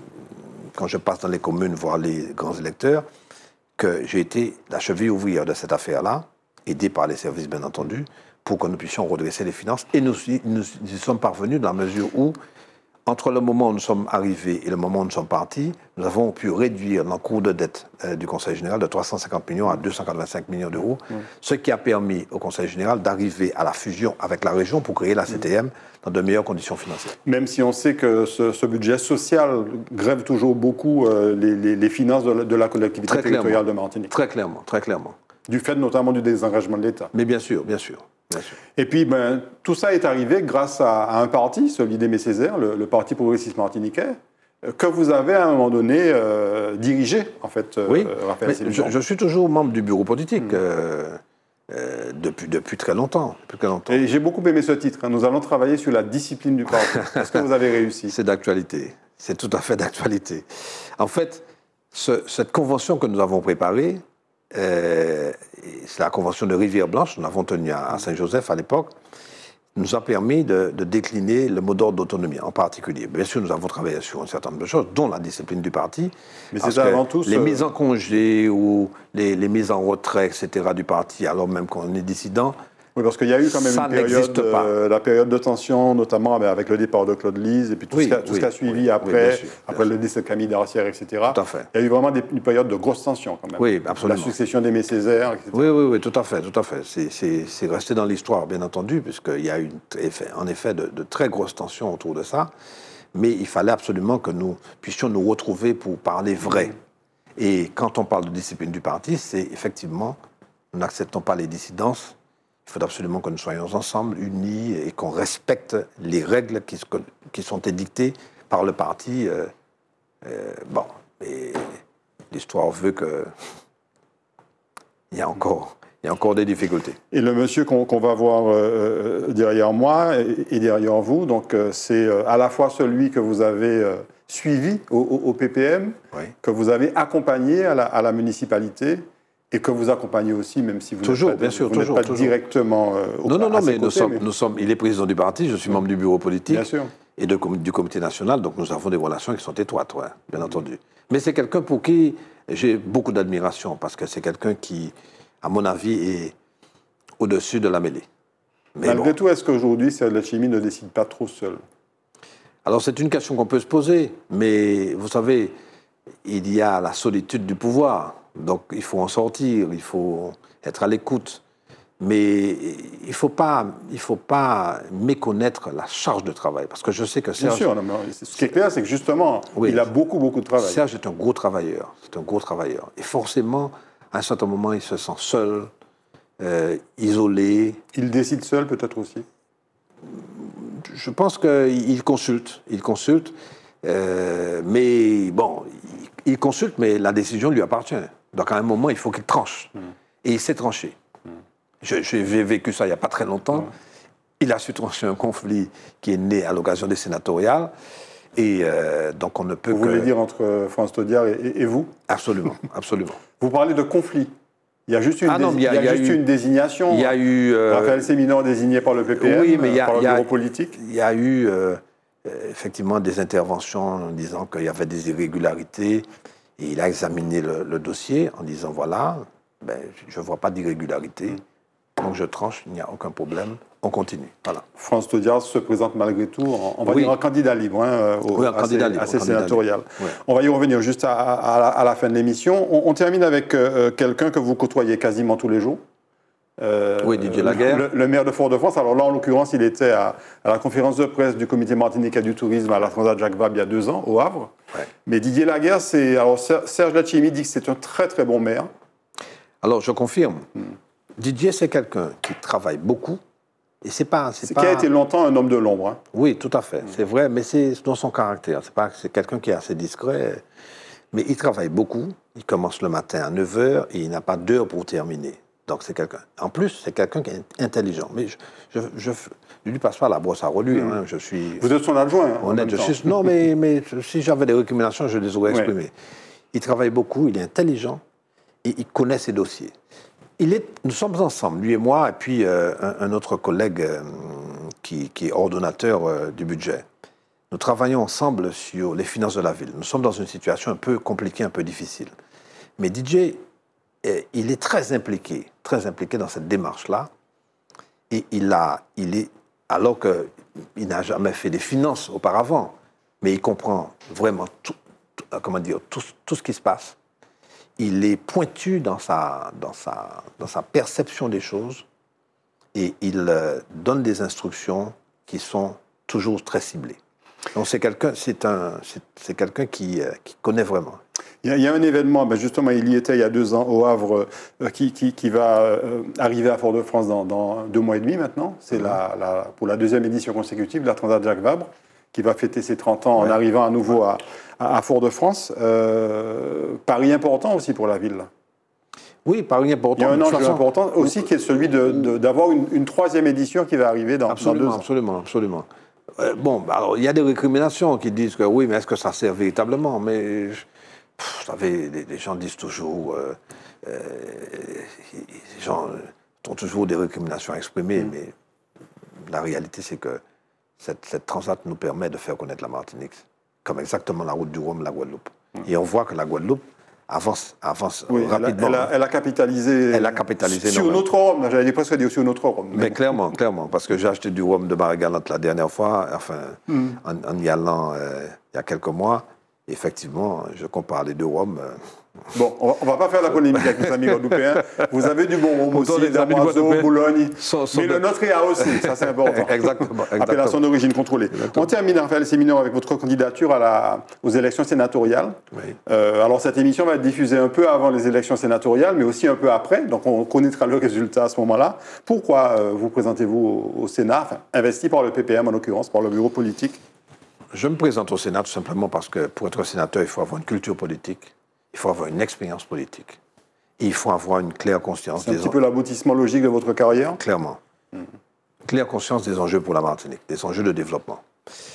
quand je passe dans les communes voir les grands électeurs, que j'ai été la cheville ouvrière de cette affaire-là, aidé par les services, bien entendu, pour que nous puissions redresser les finances. Et nous, nous y sommes parvenus dans la mesure où, entre le moment où nous sommes arrivés et le moment où nous sommes partis, nous avons pu réduire l'encours de dette euh, du Conseil général de trois cent cinquante millions à deux cent quatre-vingt-cinq millions d'euros, mmh. ce qui a permis au Conseil général d'arriver à la fusion avec la région pour créer la C T M mmh. dans de meilleures conditions financières. Même si on sait que ce, ce budget social grève toujours beaucoup euh, les, les, les finances de la, de la collectivité très territoriale de Martinique. Très clairement, très clairement. Du fait notamment du désengagement de l'État. Mais bien sûr, bien sûr. Bien sûr. Et puis, ben, tout ça est arrivé grâce à, à un parti, celui d'Aimé Césaire, le, le Parti progressiste martiniquais, que vous avez à un moment donné euh, dirigé, en fait, oui, euh, Raphaël je, je suis toujours membre du bureau politique mmh. euh, euh, depuis, depuis très longtemps. Depuis très longtemps. Et j'ai beaucoup aimé ce titre. Hein. Nous allons travailler sur la discipline du parti. Est-ce que vous avez réussi? C'est d'actualité. C'est tout à fait d'actualité. En fait, ce, cette convention que nous avons préparée, Euh, c'est la convention de Rivière-Blanche, nous l'avons tenue à Saint-Joseph à l'époque, nous a permis de, de décliner le mot d'ordre d'autonomie en particulier. Bien sûr, nous avons travaillé sur un certain nombre de choses, dont la discipline du parti. Mais c'est avant tout les mises en congé ou les, les mises en retrait, et cetera du parti, alors même qu'on est dissident. Oui, parce qu'il y a eu quand même ça une période, euh, la période de tension, notamment avec le départ de Claude Lise, et puis tout oui, ce qui a, tout oui, ce qui a suivi oui, après, oui, sûr, après le décès de Camille Darcière, et cetera. Tout à fait. Il y a eu vraiment des, une période de grosse tension quand même. Oui, absolument. La succession d'Aimé Césaire, et cetera. Oui, oui, oui, tout à fait, tout à fait. C'est resté dans l'histoire, bien entendu, puisqu'il y a eu en effet de, de très grosses tensions autour de ça. Mais il fallait absolument que nous puissions nous retrouver pour parler vrai. Mmh. Et quand on parle de discipline du parti, c'est effectivement, nous n'acceptons pas les dissidences. Il faut absolument que nous soyons ensemble, unis, et qu'on respecte les règles qui, qui sont édictées par le parti. Euh, euh, bon, et l'histoire veut que il y a encore, il y a encore des difficultés. Et le monsieur qu'on qu'on va voir euh, derrière moi et, et derrière vous, donc euh, c'est euh, à la fois celui que vous avez euh, suivi au, au, au P P M, oui. que vous avez accompagné à la, à la municipalité. Et que vous accompagnez aussi, même si vous toujours, n'êtes pas, bien sûr, vous toujours, pas toujours. directement euh, au Non, non, non, mais, côtés, nous sommes, mais nous sommes, il est président du parti, je suis membre du bureau politique bien sûr. et de, du comité national, donc nous avons des relations qui sont étroites, ouais, bien mmh. entendu. Mais c'est quelqu'un pour qui j'ai beaucoup d'admiration, parce que c'est quelqu'un qui, à mon avis, est au-dessus de la mêlée. Mais malgré bon. tout, est-ce qu'aujourd'hui, Serge Letchimy ne décide pas trop seul? Alors c'est une question qu'on peut se poser, mais vous savez, il y a la solitude du pouvoir. Donc, il faut en sortir, il faut être à l'écoute. Mais il ne faut pas, il faut pas méconnaître la charge de travail. Parce que je sais que Serge... Bien sûr, non, mais ce qui est clair, c'est que justement, oui, il a beaucoup, beaucoup de travail. Serge est un gros travailleur. C'est un gros travailleur. Et forcément, à un certain moment, il se sent seul, euh, isolé. Il décide seul, peut-être aussi? Je pense qu'il consulte. Il consulte. Euh, mais bon, il, il consulte, mais la décision lui appartient. Donc, à un moment, il faut qu'il tranche. Mmh. Et il s'est tranché. Mmh. J'ai vécu ça il n'y a pas très longtemps. Mmh. Il a su trancher un conflit qui est né à l'occasion des sénatoriales. Et euh, donc, on ne peut vous que... Vous voulez dire entre France Taudière et, et vous? Absolument, absolument. Vous parlez de conflit. Il y a juste une, ah non, dési- il y a, il y a il y a juste eu, une désignation. Il y a eu... Euh, Raphaël Séminor désigné par le P P M, oui, mais il y a, par le il y a, bureau politique. Il y a eu euh, effectivement des interventions en disant qu'il y avait des irrégularités. Et il a examiné le, le dossier en disant, voilà, ben, je ne vois pas d'irrégularité. Donc je tranche, il n'y a aucun problème. On continue. Voilà. France Taudiard se présente malgré tout, en, on va oui. dire en candidat libre, hein, au, oui, un candidat libre, assez candidat sénatorial. Libre. Ouais. On va y revenir juste à, à, à la fin de l'émission. On, on termine avec euh, quelqu'un que vous côtoyez quasiment tous les jours. Euh, oui, Didier Laguerre. Le, le maire de Fort-de-France. Alors là, en l'occurrence, il était à, à la conférence de presse du comité martiniquais du tourisme à la Transat Jacques Vabre il y a deux ans, au Havre. Ouais. Mais Didier Laguerre, c'est... Alors Serge Letchimy dit que c'est un très très bon maire. Alors je confirme. Hmm. Didier, c'est quelqu'un qui travaille beaucoup. Et c'est pas, c'est c'est pas... qui a été longtemps un homme de l'ombre. Hein. Oui, tout à fait. Mmh. C'est vrai, mais c'est dans son caractère. C'est pas, c'est quelqu'un qui est assez discret. Mais il travaille beaucoup. Il commence le matin à neuf heures et il n'a pas d'heure pour terminer. Donc c'est quelqu'un. En plus, c'est quelqu'un qui est intelligent. Mais je, je, je, je lui passe pas la brosse à reluire. Mmh. Hein. Je suis. Vous êtes son adjoint. Hein, honnête. Je suis, non, mais, mais si j'avais des récriminations, je les aurais exprimées. Ouais. Il travaille beaucoup. Il est intelligent et il connaît ses dossiers. Il est, nous sommes ensemble, lui et moi, et puis euh, un, un autre collègue euh, qui, qui est ordonnateur euh, du budget. Nous travaillons ensemble sur les finances de la ville. Nous sommes dans une situation un peu compliquée, un peu difficile. Mais D J, eh, il est très impliqué, très impliqué dans cette démarche-là. Et il a, il est, alors qu'il n'a jamais fait des finances auparavant, mais il comprend vraiment tout, tout, comment dire, tout, tout ce qui se passe. Il est pointu dans sa, dans sa, dans sa perception des choses et il euh, donne des instructions qui sont toujours très ciblées. Donc c'est quelqu'un, c'est un, c'est, c'est quelqu'un qui, euh, qui connaît vraiment. Il y, a, il y a un événement, ben justement, il y était il y a deux ans au Havre, euh, qui, qui, qui va euh, arriver à Fort-de-France dans, dans deux mois et demi maintenant. C'est mmh. la, la, pour la deuxième édition consécutive de la Transat Jacques Vabre, qui va fêter ses trente ans ouais. en arrivant à nouveau à, à, à Fort-de-France. Euh, pari important aussi pour la ville. Oui, pari important. Il y a un enjeu façon, important aussi oui. qui est celui de, de, d'avoir une, une troisième édition qui va arriver dans, absolument, dans deux ans. Absolument, absolument. Euh, bon, alors il y a des récriminations qui disent que oui, mais est-ce que ça sert véritablement? Mais je, pff, vous savez, les, les gens disent toujours, euh, euh, les gens ont toujours des récriminations exprimées, mmh. mais la réalité c'est que cette, cette transat nous permet de faire connaître la Martinique, comme exactement la route du Rhum, la Guadeloupe. Mmh. Et on voit que la Guadeloupe avance, avance oui, rapidement. Elle a, elle, a, elle a capitalisé. Elle a capitalisé. Sur notre rhum, j'allais presque dire sur notre rhum. Mais, mais clairement, clairement, parce que j'ai acheté du rhum de Marie-Galante la dernière fois, enfin, mm. en, en y allant euh, il y a quelques mois. Effectivement, je compare les deux rhums. Euh, Bon, on ne va pas faire la polémique avec les amis guadeloupéens. Vous avez du bon rhum aussi, d'Amoiseau, Boulogne. Sont, sont mais de... le nôtre est à aussi, ça c'est important. Exactement, exactement. Appellation d'origine contrôlée. Exactement. On termine, Raphaël Séminor, avec votre candidature à la, aux élections sénatoriales. Oui. Euh, alors cette émission va être diffusée un peu avant les élections sénatoriales, mais aussi un peu après, donc on connaîtra le résultat à ce moment-là. Pourquoi euh, vous présentez-vous au, au Sénat, enfin, investi par le P P M en l'occurrence, par le bureau politique? Je me présente au Sénat tout simplement parce que pour être sénateur, il faut avoir une culture politique. Il faut avoir une expérience politique. Et il faut avoir une claire conscience des enjeux. C'est un petit en... peu l'aboutissement logique de votre carrière? Clairement. Mmh. Claire conscience des enjeux pour la Martinique, des enjeux de développement.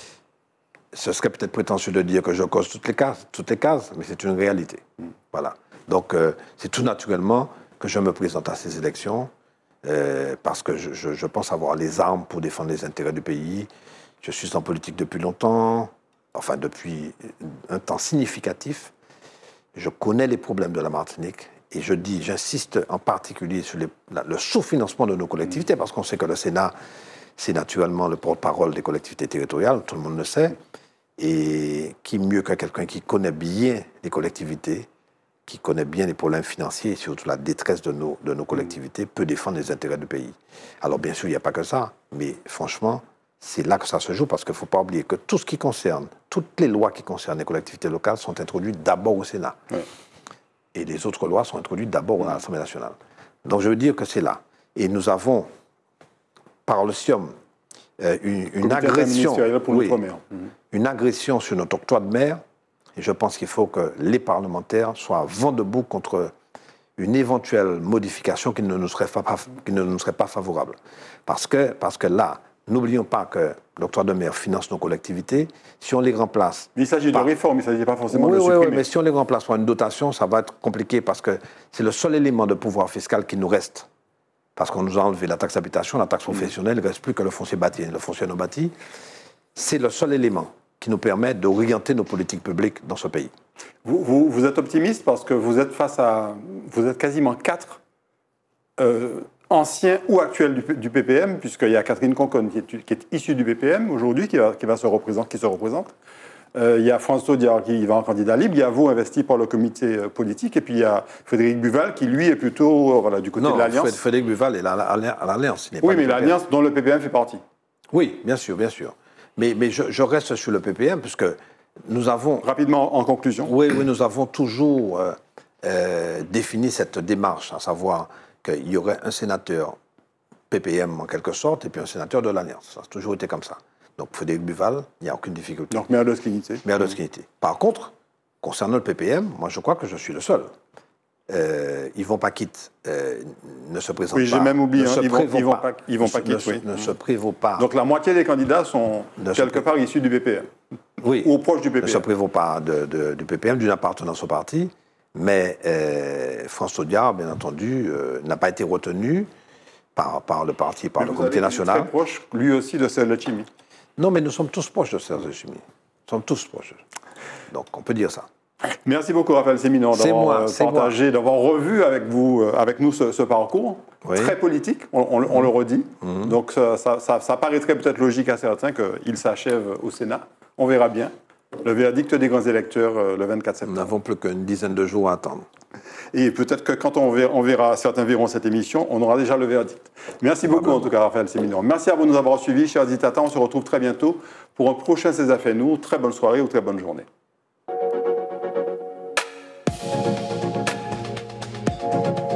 Ce serait peut-être prétentieux de dire que je cause toutes les cases, toutes les cases, mais c'est une réalité. Mmh. Voilà. Donc, euh, c'est tout naturellement que je me présente à ces élections, euh, parce que je, je, je pense avoir les armes pour défendre les intérêts du pays. Je suis en politique depuis longtemps, enfin depuis un temps significatif. Je connais les problèmes de la Martinique et je dis, j'insiste en particulier sur les, la, le sous-financement de nos collectivités, parce qu'on sait que le Sénat, c'est naturellement le porte-parole des collectivités territoriales, tout le monde le sait, et qui mieux que quelqu'un qui connaît bien les collectivités, qui connaît bien les problèmes financiers et surtout la détresse de nos, de nos collectivités, peut défendre les intérêts du pays. Alors bien sûr, il n'y a pas que ça, mais franchement, c'est là que ça se joue, parce qu'il ne faut pas oublier que tout ce qui concerne, toutes les lois qui concernent les collectivités locales sont introduites d'abord au Sénat. Oui. Et les autres lois sont introduites d'abord à l'Assemblée nationale. Donc je veux dire que c'est là. Et nous avons, par le S I O M, euh, une, une agression, pour oui, mmh. une agression sur notre octroi de mer. Et je pense qu'il faut que les parlementaires soient vent debout contre une éventuelle modification qui ne nous serait pas, qui ne nous serait pas favorable. Parce que, parce que là, N'oublions pas que l'octroi de mer finance nos collectivités. Si on les remplace... Mais il s'agit par... de réforme, il ne s'agit pas forcément oui, de oui, supprimer. Oui, mais si on les remplace par une dotation, ça va être compliqué parce que c'est le seul élément de pouvoir fiscal qui nous reste. Parce qu'on nous a enlevé la taxe d'habitation, la taxe professionnelle, il ne reste plus que le foncier bâti. Le foncier non bâti, c'est le seul élément qui nous permet d'orienter nos politiques publiques dans ce pays. Vous, vous, vous êtes optimiste parce que vous êtes face à... Vous êtes quasiment quatre euh, anciens ou actuels du, du P P M, puisqu'il y a Catherine Conconne qui est, qui est issue du P P M aujourd'hui, qui, va, qui, va se représente, qui se représente. Euh, il y a François Audiard qui va en candidat libre, il y a vous investi par le comité euh, politique, et puis il y a Frédéric Buval qui, lui, est plutôt euh, voilà, du côté non, de l'Alliance. Frédéric Buval est à l'Alliance. Oui, mais l'Alliance dont le P P M fait partie. Oui, bien sûr, bien sûr. Mais, mais je, je reste sur le P P M, puisque nous avons... Rapidement, en conclusion. Oui, oui, nous avons toujours euh, euh, défini cette démarche, à savoir qu'il y aurait un sénateur P P M en quelque sorte, et puis un sénateur de l'Alliance. Ça a toujours été comme ça. Donc Frédéric Buval, il n'y a aucune difficulté. Donc maire de Skinité. Maire de Skinité. Par contre, concernant le P P M, moi je crois que je suis le seul. Euh, Yvon Paquit euh, ne se présente oui, pas. Oui, j'ai même oublié. Ne hein, se Yvon, Yvon, pas. Yvon Paquit, ne, oui. ne se prévaut pas. Donc la moitié des candidats sont ne quelque se... part issus du P P M. Oui. Ou proches du P P M. Ne se prévaut pas de, de, du P P M, d'une appartenance au parti. Mais euh, François Audiard, bien entendu, euh, n'a pas été retenu par, par le parti, par mais le vous comité avez national. Très proche, lui aussi, de Serge Letchimy. Non, mais nous sommes tous proches de Serge Letchimy. Nous sommes tous proches. Donc, on peut dire ça. Merci beaucoup, Raphaël Séminon, d'avoir partagé, d'avoir revu avec, vous, avec nous ce, ce parcours. Oui. Très politique, on, on, on mmh. le redit. Mmh. Donc, ça, ça, ça, ça paraîtrait peut-être logique à certains qu'il s'achève au Sénat. On verra bien. Le verdict des grands électeurs euh, le vingt-quatre septembre. Nous n'avons plus qu'une dizaine de jours à attendre. Et peut-être que quand on verra, on verra, certains verront cette émission, on aura déjà le verdict. Merci beaucoup, ah ben en tout cas, Raphaël Séminon. Merci à vous de nous avoir suivis, chers auditeurs. On se retrouve très bientôt pour un prochain C'est ça fait nous. Très bonne soirée ou très bonne journée. Thank you.